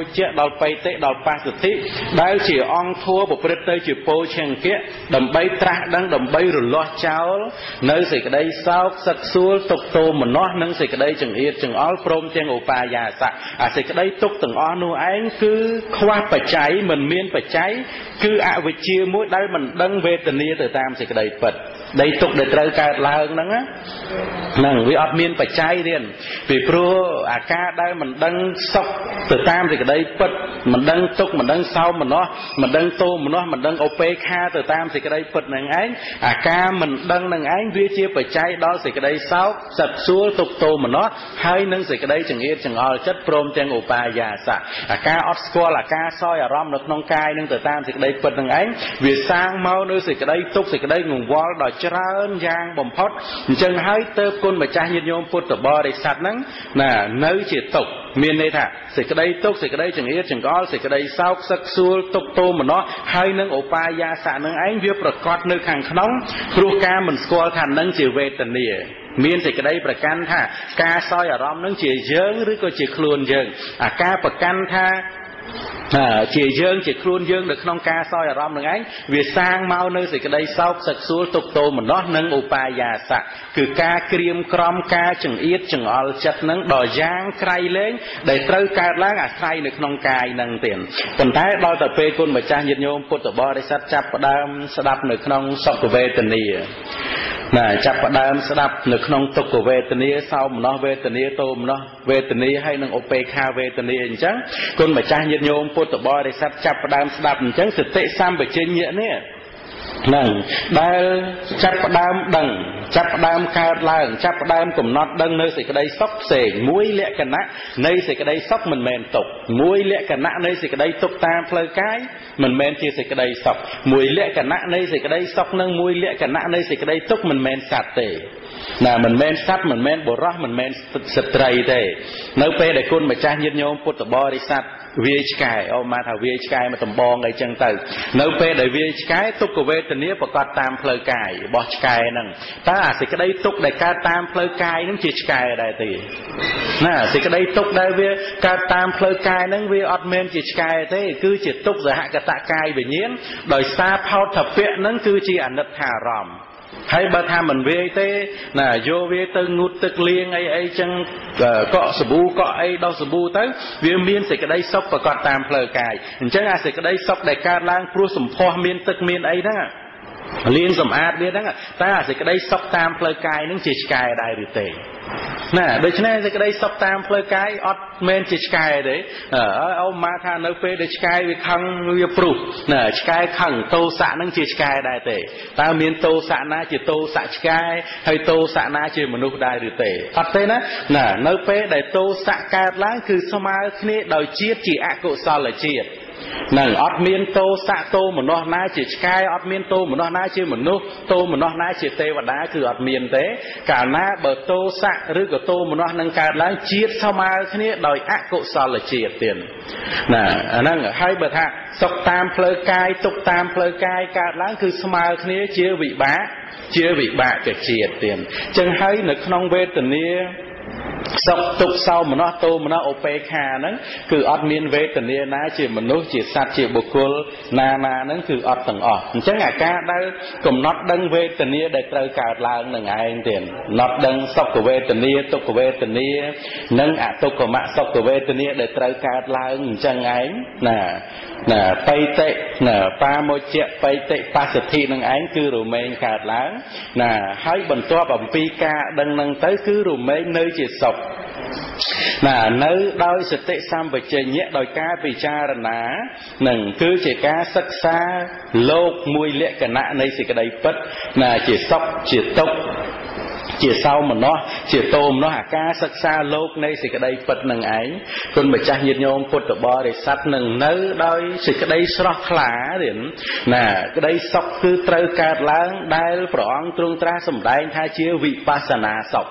មួយជាដល់បៃតេដល់បាសទ្ធិដែលជាអង្គធัวប្រព្រឹត្តទៅជាពោឆង្គៈដើម្បីត្រាស់ដឹងដើម្បីរលាស់ចោលនៅសេចក្តីសោកសឹកសួលទុក្ខទោមនស្សនិងសេចក្តីចង្អៀតចង្អល់ព្រមទាំងឧបាយាសៈអាសេចក្តីទុក្ខទាំងអស់នោះឯងគឺខ្វះបច្ច័យមិនមានបច្ច័យគឺអវិជ្ជាមួយដែលមិនដឹងវេទនាទៅតាមសេចក្តីពិតដីទុកដែលត្រូវកើតឡើងហ្នឹងហ្នឹងវាអត់មានបច្ច័យទេពីព្រោះអាការដែលមិនដឹងសុខទៅតាមសេចក្តីពិតមិនដឹងទុកមិនដឹងសោមនស្សមិនដឹងទោមនស្សមិនដឹងឧបេក្ខាទៅតាមសេចក្តីពិតហ្នឹងឯងអាការមិនដឹងហ្នឹងឯងវាជាបច្ច័យដល់សេចក្តីសោកសឹកសួលទុក្ខទោមនស្សហើយនឹងសេចក្តីចង្អៀតចង្អល់ចិត្តព្រមទាំងឧបាយាសៈអាការអត់ស្គាល់អាការសោយអារម្មណ៍នៅក្នុងកាយនឹងទៅតាមសេចក្តីពិតហ្នឹងឯងវាសាងមកនៅសេចក្តីទុក្ខសេចក្តីងង្វល់ដល់ច្រើនយ៉ាងបំផុតអញ្ចឹងហើយទៅគុណម្ចាស់ញាតិញោមពុទ្ធបរិស័ទហ្នឹងណានៅជាទុក្ខមានន័យថាសេចក្តីទុក្ខសេចក្តីចង្អៀតចង្អល់សេចក្តីសោកសឹកសួលទុក្ខទោមនស្សហើយនឹងឧបាយាសៈនឹងឯងវាប្រកបនៅខាងក្នុងព្រោះការមិនស្គាល់ថានឹងជាវេទនាមានសេចក្តីប្រកាន់ថាការសោយអារម្មណ៍នឹងជាយើងឬក៏ជាខ្លួនយើងអាការប្រកាន់ថាជាយើងជាខ្លួនយើងនៅក្នុងការសោយអារម្មណ៍នឹងឯងវាសាងមកនៅសេចក្តីសោកសឹកសួលទុក្ខទោមនស្សនិងឧបាយាសៈគឺការក្រៀមក្រំការចង្អៀតចង្អល់ចិត្តនឹងដល់យ៉ាងក្រៃលែងដែលត្រូវកើតឡើងអាស្រ័យនៅក្នុងកាយនឹងទៀតប៉ុន្តែដល់ទៅពេលគុណម្ចាស់ញាតិញោមពុទ្ធបរិស័ទចាប់ផ្ដើមស្ដាប់នៅក្នុងសុខវេទនាណាចាប់ផ្ដើមស្ដាប់នៅក្នុងទុក្ខវេទនាសោមនស្សវេទនាទោមនស្សវេទនាហើយនឹងឧបេក្ខាវេទនាអញ្ចឹងគុណម្ចាស់ញាតិញោមពុទ្ធបរិស័ទចាប់ផ្ដើមស្ដាប់អញ្ចឹងសតិសម្បជញ្ញៈនេះហ្នឹងដែលចាប់ផ្ដើមដឹងចាប់ផ្ដើមកើតឡើងចាប់ផ្ដើមកំណត់ដឹងនៅសេចក្តីសុខផ្សេងមួយលក្ខណៈនៃសេចក្តីសុខមិនមែនទុក្ខមួយលក្ខណៈនៃសេចក្តីទុក្ខតាមផ្លូវកាយមិនមែនជាសេចក្តីសុខមួយលក្ខណៈនៃសេចក្តីសុខនិងមួយលក្ខណៈនៃសេចក្តីទុក្ខមិនមែនសត្វទេណាមិនមែនសត្វមិនមែនបុរសមិនមែនស្ត្រីទេនៅពេលដែលគុណម្ចាស់ញាតិញោមពុទ្ធបរិស័ទវាឆ្កែអូមកថាវាឆ្កែមកដំបងអីចឹងទៅនៅពេលដែលវាឆ្កែទុក្ខវេទនាប្រកបតាមផ្លូវកាយរបស់ឆ្កែហ្នឹងតើអាសេចក្តីទុក្ខដែលកើតតាមផ្លូវកាយហ្នឹងជាឆ្កែដែរទេណាសេចក្តីទុក្ខដែលវាកើតតាមផ្លូវកាយហ្នឹងវាអត់មែនជាឆ្កែទេគឺជាទុក្ខសហកតកាយវិញ្ញាណដោយសារផោតភពៈហ្នឹងគឺជាអនិច្ចារម្មណ៍ហើយបើថាមិនវាយទេណាយកវាទៅងូតទឹកលាងអីអីចឹងកក់សាប៊ូកក់អីដោះសាប៊ូទៅវាមានសេចក្តីសុខប្រកបតាមផ្លូវកាយអញ្ចឹងអាសេចក្តីសុខដែលកើតឡើងព្រោះសម្ផស្សមានទឹកមានអីហ្នឹងលាងសម្អាតវាហ្នឹងតែអាសេចក្តីសុខតាមផ្លូវកាយហ្នឹងជាឆ្កែដែរឬទេណាដូច្នេះសេចក្តីសុខតាមផ្លូវកាយអត់មែនជាឆ្កែទេអូមកថានៅពេលដែលឆ្កែវាខឹងវាព្រុសណាឆ្កែខឹងទោសៈហ្នឹងជាឆ្កែដែរទេតើមានទោសៈណាជាទោសៈឆ្កែហើយទោសៈណាជាមនុស្សដែរឬទេអត់ទេណាណានៅពេលដែលទោសៈកើតឡើងគឺស្មើគ្នាដោយជាតិជាអកុសលជាតិនឹងអត់មានទោសៈទោមនស្សណាជាឆ្កែអត់មានទោមនស្សណាជាមនុស្សទោមនស្សណាជាទេវតាគឺអត់មានទេកាលណាបើទោសៈឬក៏ទោមនស្សនឹងកើតឡើងជាតិស្មើគ្នាដោយអកុសលជាតិទៀតណាអាហ្នឹងហើយបើថាសុខតាមផ្លូវកាយទុក្ខតាមផ្លូវកាយកើតឡើងគឺស្មើគ្នាជាវិបាកជាវិបាកជាតិទៀតអញ្ចឹងហើយនៅក្នុងវេទនាសុខទុក្ខសោមនស្សទោមនស្សឧបេក្ខាហ្នឹងគឺអត់មានវេទនាណាជាមនុស្សជាសត្វជាបុគ្គលណាណាហ្នឹងគឺអត់ទាំងអស់អញ្ចឹងអាការដែលកំណត់ដឹងវេទនាដែលត្រូវកើតឡើងនឹងឯងទៀតកំណត់ដឹងសុខវេទនាទុក្ខវេទនានិងអទុក្ខមសុខវេទនាដែលត្រូវកើតឡើងអញ្ចឹងឯងណាណាបៃតិណាបាមុជ្ជៈបៃតិបស្សទ្ធិនឹងឯងគឺរមែងកើតឡើងណាហើយបន្ទាប់អំពីការដឹងនឹងទៅគឺរមែងនៅជាសុខណានៅដោយសតិសម្បជញ្ញៈដោយការពិចារណានឹងគឺជាការសិក្សាលោកមួយលក្ខណៈនៃសេចក្តីពិតណាជាសុខជាទុក្ខជាសោមនស្សជាទោមនស្សអាការសិក្សាលោកនៃសេចក្តីពិតនឹងឯងគុណម្ចាស់ញាតិញោមពុទ្ធបរិស័ទនឹងនៅដោយសេចក្តីស្រស់ថ្លាទៀតណាក្តីសុខគឺត្រូវកើតឡើងដែលព្រះអង្គទ្រង់ត្រាស់សម្ដែងថាជាវិបស្សនាសុខ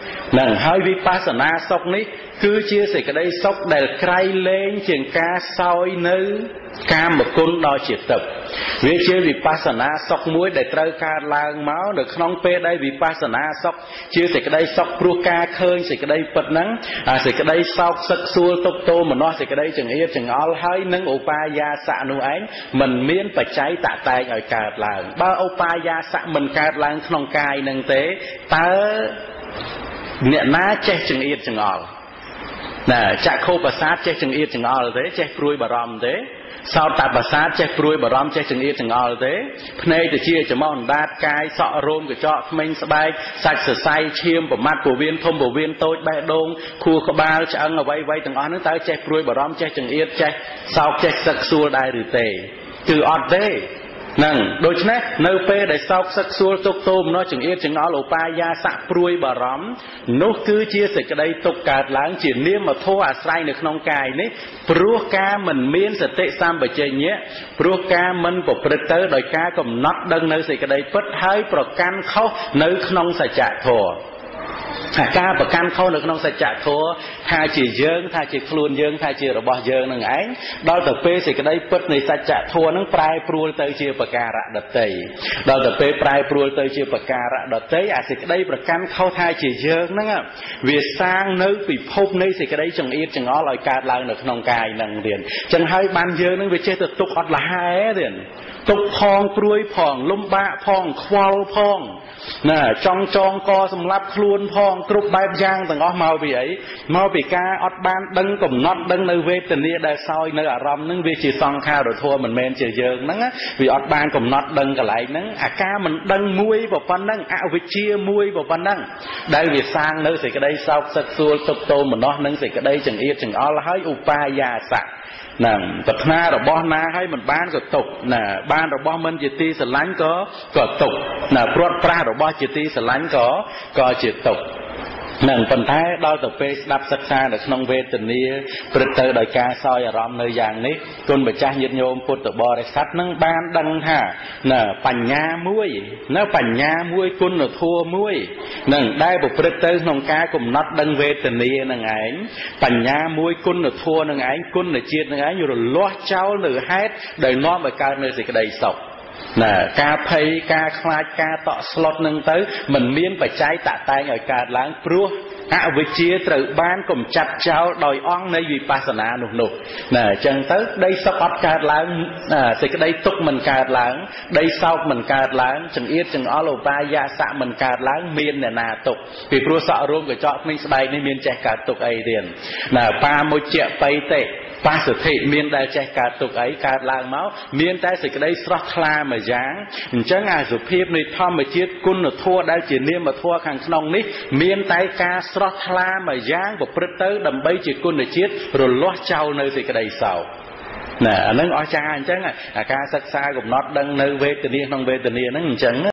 nâng hơi vipassana sọc ní cứ chia sẻ cái đây sọc để cày lên chuyện ca soi nữ ca một côn đo triệt tập vì chia vipassana sọc muối để trâu ca lang máu được không pe đây vipassana sọc chia sẻ cái đây sọc pro ca khơi sẻ cái đây bật nắng à sẻ cái đây sọc sắc xua tốc tô mà nó sẻ cái đây chừng yên chừng all hơi nâng upaya xạ nu ánh mình miễn phải cháy tạ tay ở cả làng ba upaya xạ mình cả làng không cài nâng tế tớ nè ná che chừng yên chừng all nè chạ khô bà sát che chừng yên chừng all thế che pruy bà ròm thế sau tạ bà sát che pruy bà ròm che chừng yên chừng all thế pnei từ chia cho mong đát cai sọ rôm của chọ mình sẽ bay sạch sửa say chiêm của mặt của viên thông của viên tôi bè đông khu có ba cho ăn ở vay vay từng on nước tới che pruy bà ròm che chừng yên che sau che sặc xua đai rử tề từ ọt thế nâng đôi chân nơi pe để sau sắc xua tục tôm nó chừng yên chừng nó lộ pa ya sạ pruy bà rắm nó cứ chia sẻ cái đây tục cạt láng chỉ niêm mà thô à sai được nông cài nấy pru ca mình miên sẽ tệ sam bờ chơi nhé pru ca mình bộ bật tới đòi ca cầm nót đơn nơi cái đây bất hơi pro can khâu nơi nông sẽ trả thua ca và can khâu được nông sẽ trả thua tha chỉ dương tha chỉ luôn dương tha chỉ rồi bỏ dương nằng ấy đôi tập pe thì cái đây bất này sẽ trả thua nó prai pru tới chia bạc ca rạ đợt tây đôi tập pe prai pru tới chia bạc ca rạ đợt tây à thì cái đây bạc can khâu tha chỉ dương nó nghe việc sang nơi bị phốt này thì cái đây chẳng ít chẳng ó lại cạt lại được nông cài nằng tiền chẳng hai ban dương nó việc chơi tục tục là hai tiền tục phong pruy phong lum bạ phong khoal phong nè trong trong co sầm lấp luôn phong trục bài giang từng ó màu vì ấy màu vì ca ót ban đăng cùng nót đăng nơi về tình địa đại soi nơi ở rom nâng vì chỉ song khao rồi thua mình men chỉ dường nắng á vì ót ban cùng nót đăng cả lại nắng à ca mình đăng muôi vào phần nắng à vì chia muôi vào phần nắng đây vì sang nơi thì cái đây sau sắc xua tục tô mình nó nâng thì cái đây chẳng yên chẳng ó là hơi upaya sạ nè tập na rồi bo na hay mình ban rồi tục nè ban rồi bo mình chỉ ti sờ lánh có có tục nè prot pra rồi bo chỉ ti sờ lánh có có chỉ tục nâng phần thái đôi tập pe đạp sắc xa được nông về tình yêu bật tới đời ca soi ở rom nơi giang ní con bạch cha nhiệt nhôm phật tập bò để sát nâng ban đăng hà nè pành nha muối nó pành nha muối con ở thua muối nâng đây bộ bật tới nông ca cùng nót đăng về tình yêu nâng ảnh pành nha muối con ở thua nâng ảnh con ở chiết nâng ảnh rồi loa cháu nửa hết đời non và ca nơi gì cái đầy sọc nè ca phay ca khai ca tọ slot nâng tới mình miên phải trái tạ tay ở ca láng pru à với chia từ ban cùng chặt cháu đòi on nơi vipassana nục nục nè chân tới đây sắp bắt ca láng à thì cái đây tục mình ca láng đây sau mình ca láng chừng ít chừng ó lô ba ya xạ mình ca láng miên nè nà tục vì pru sợ rôm của chọn mình bay nên miên chạy cả tục ấy tiền nè ba một triệu pay tệ ba sự thị miên đại chạy cả tục ấy cả làng máu miên đại sự cái đây sót la mà dáng chẳng à dù phim này thom mà chiết cún là thua đại chỉ niêm mà thua khang nong ní miên đại ca sót la mà dáng và bứt tới đầm bay chỉ cún là chiết rồi lót trâu nơi thì cái đây sầu nè anh nói cha anh chẳng à ca sắc xa cũng nót đăng nơi về tình yêu nong về tình yêu nó chẳng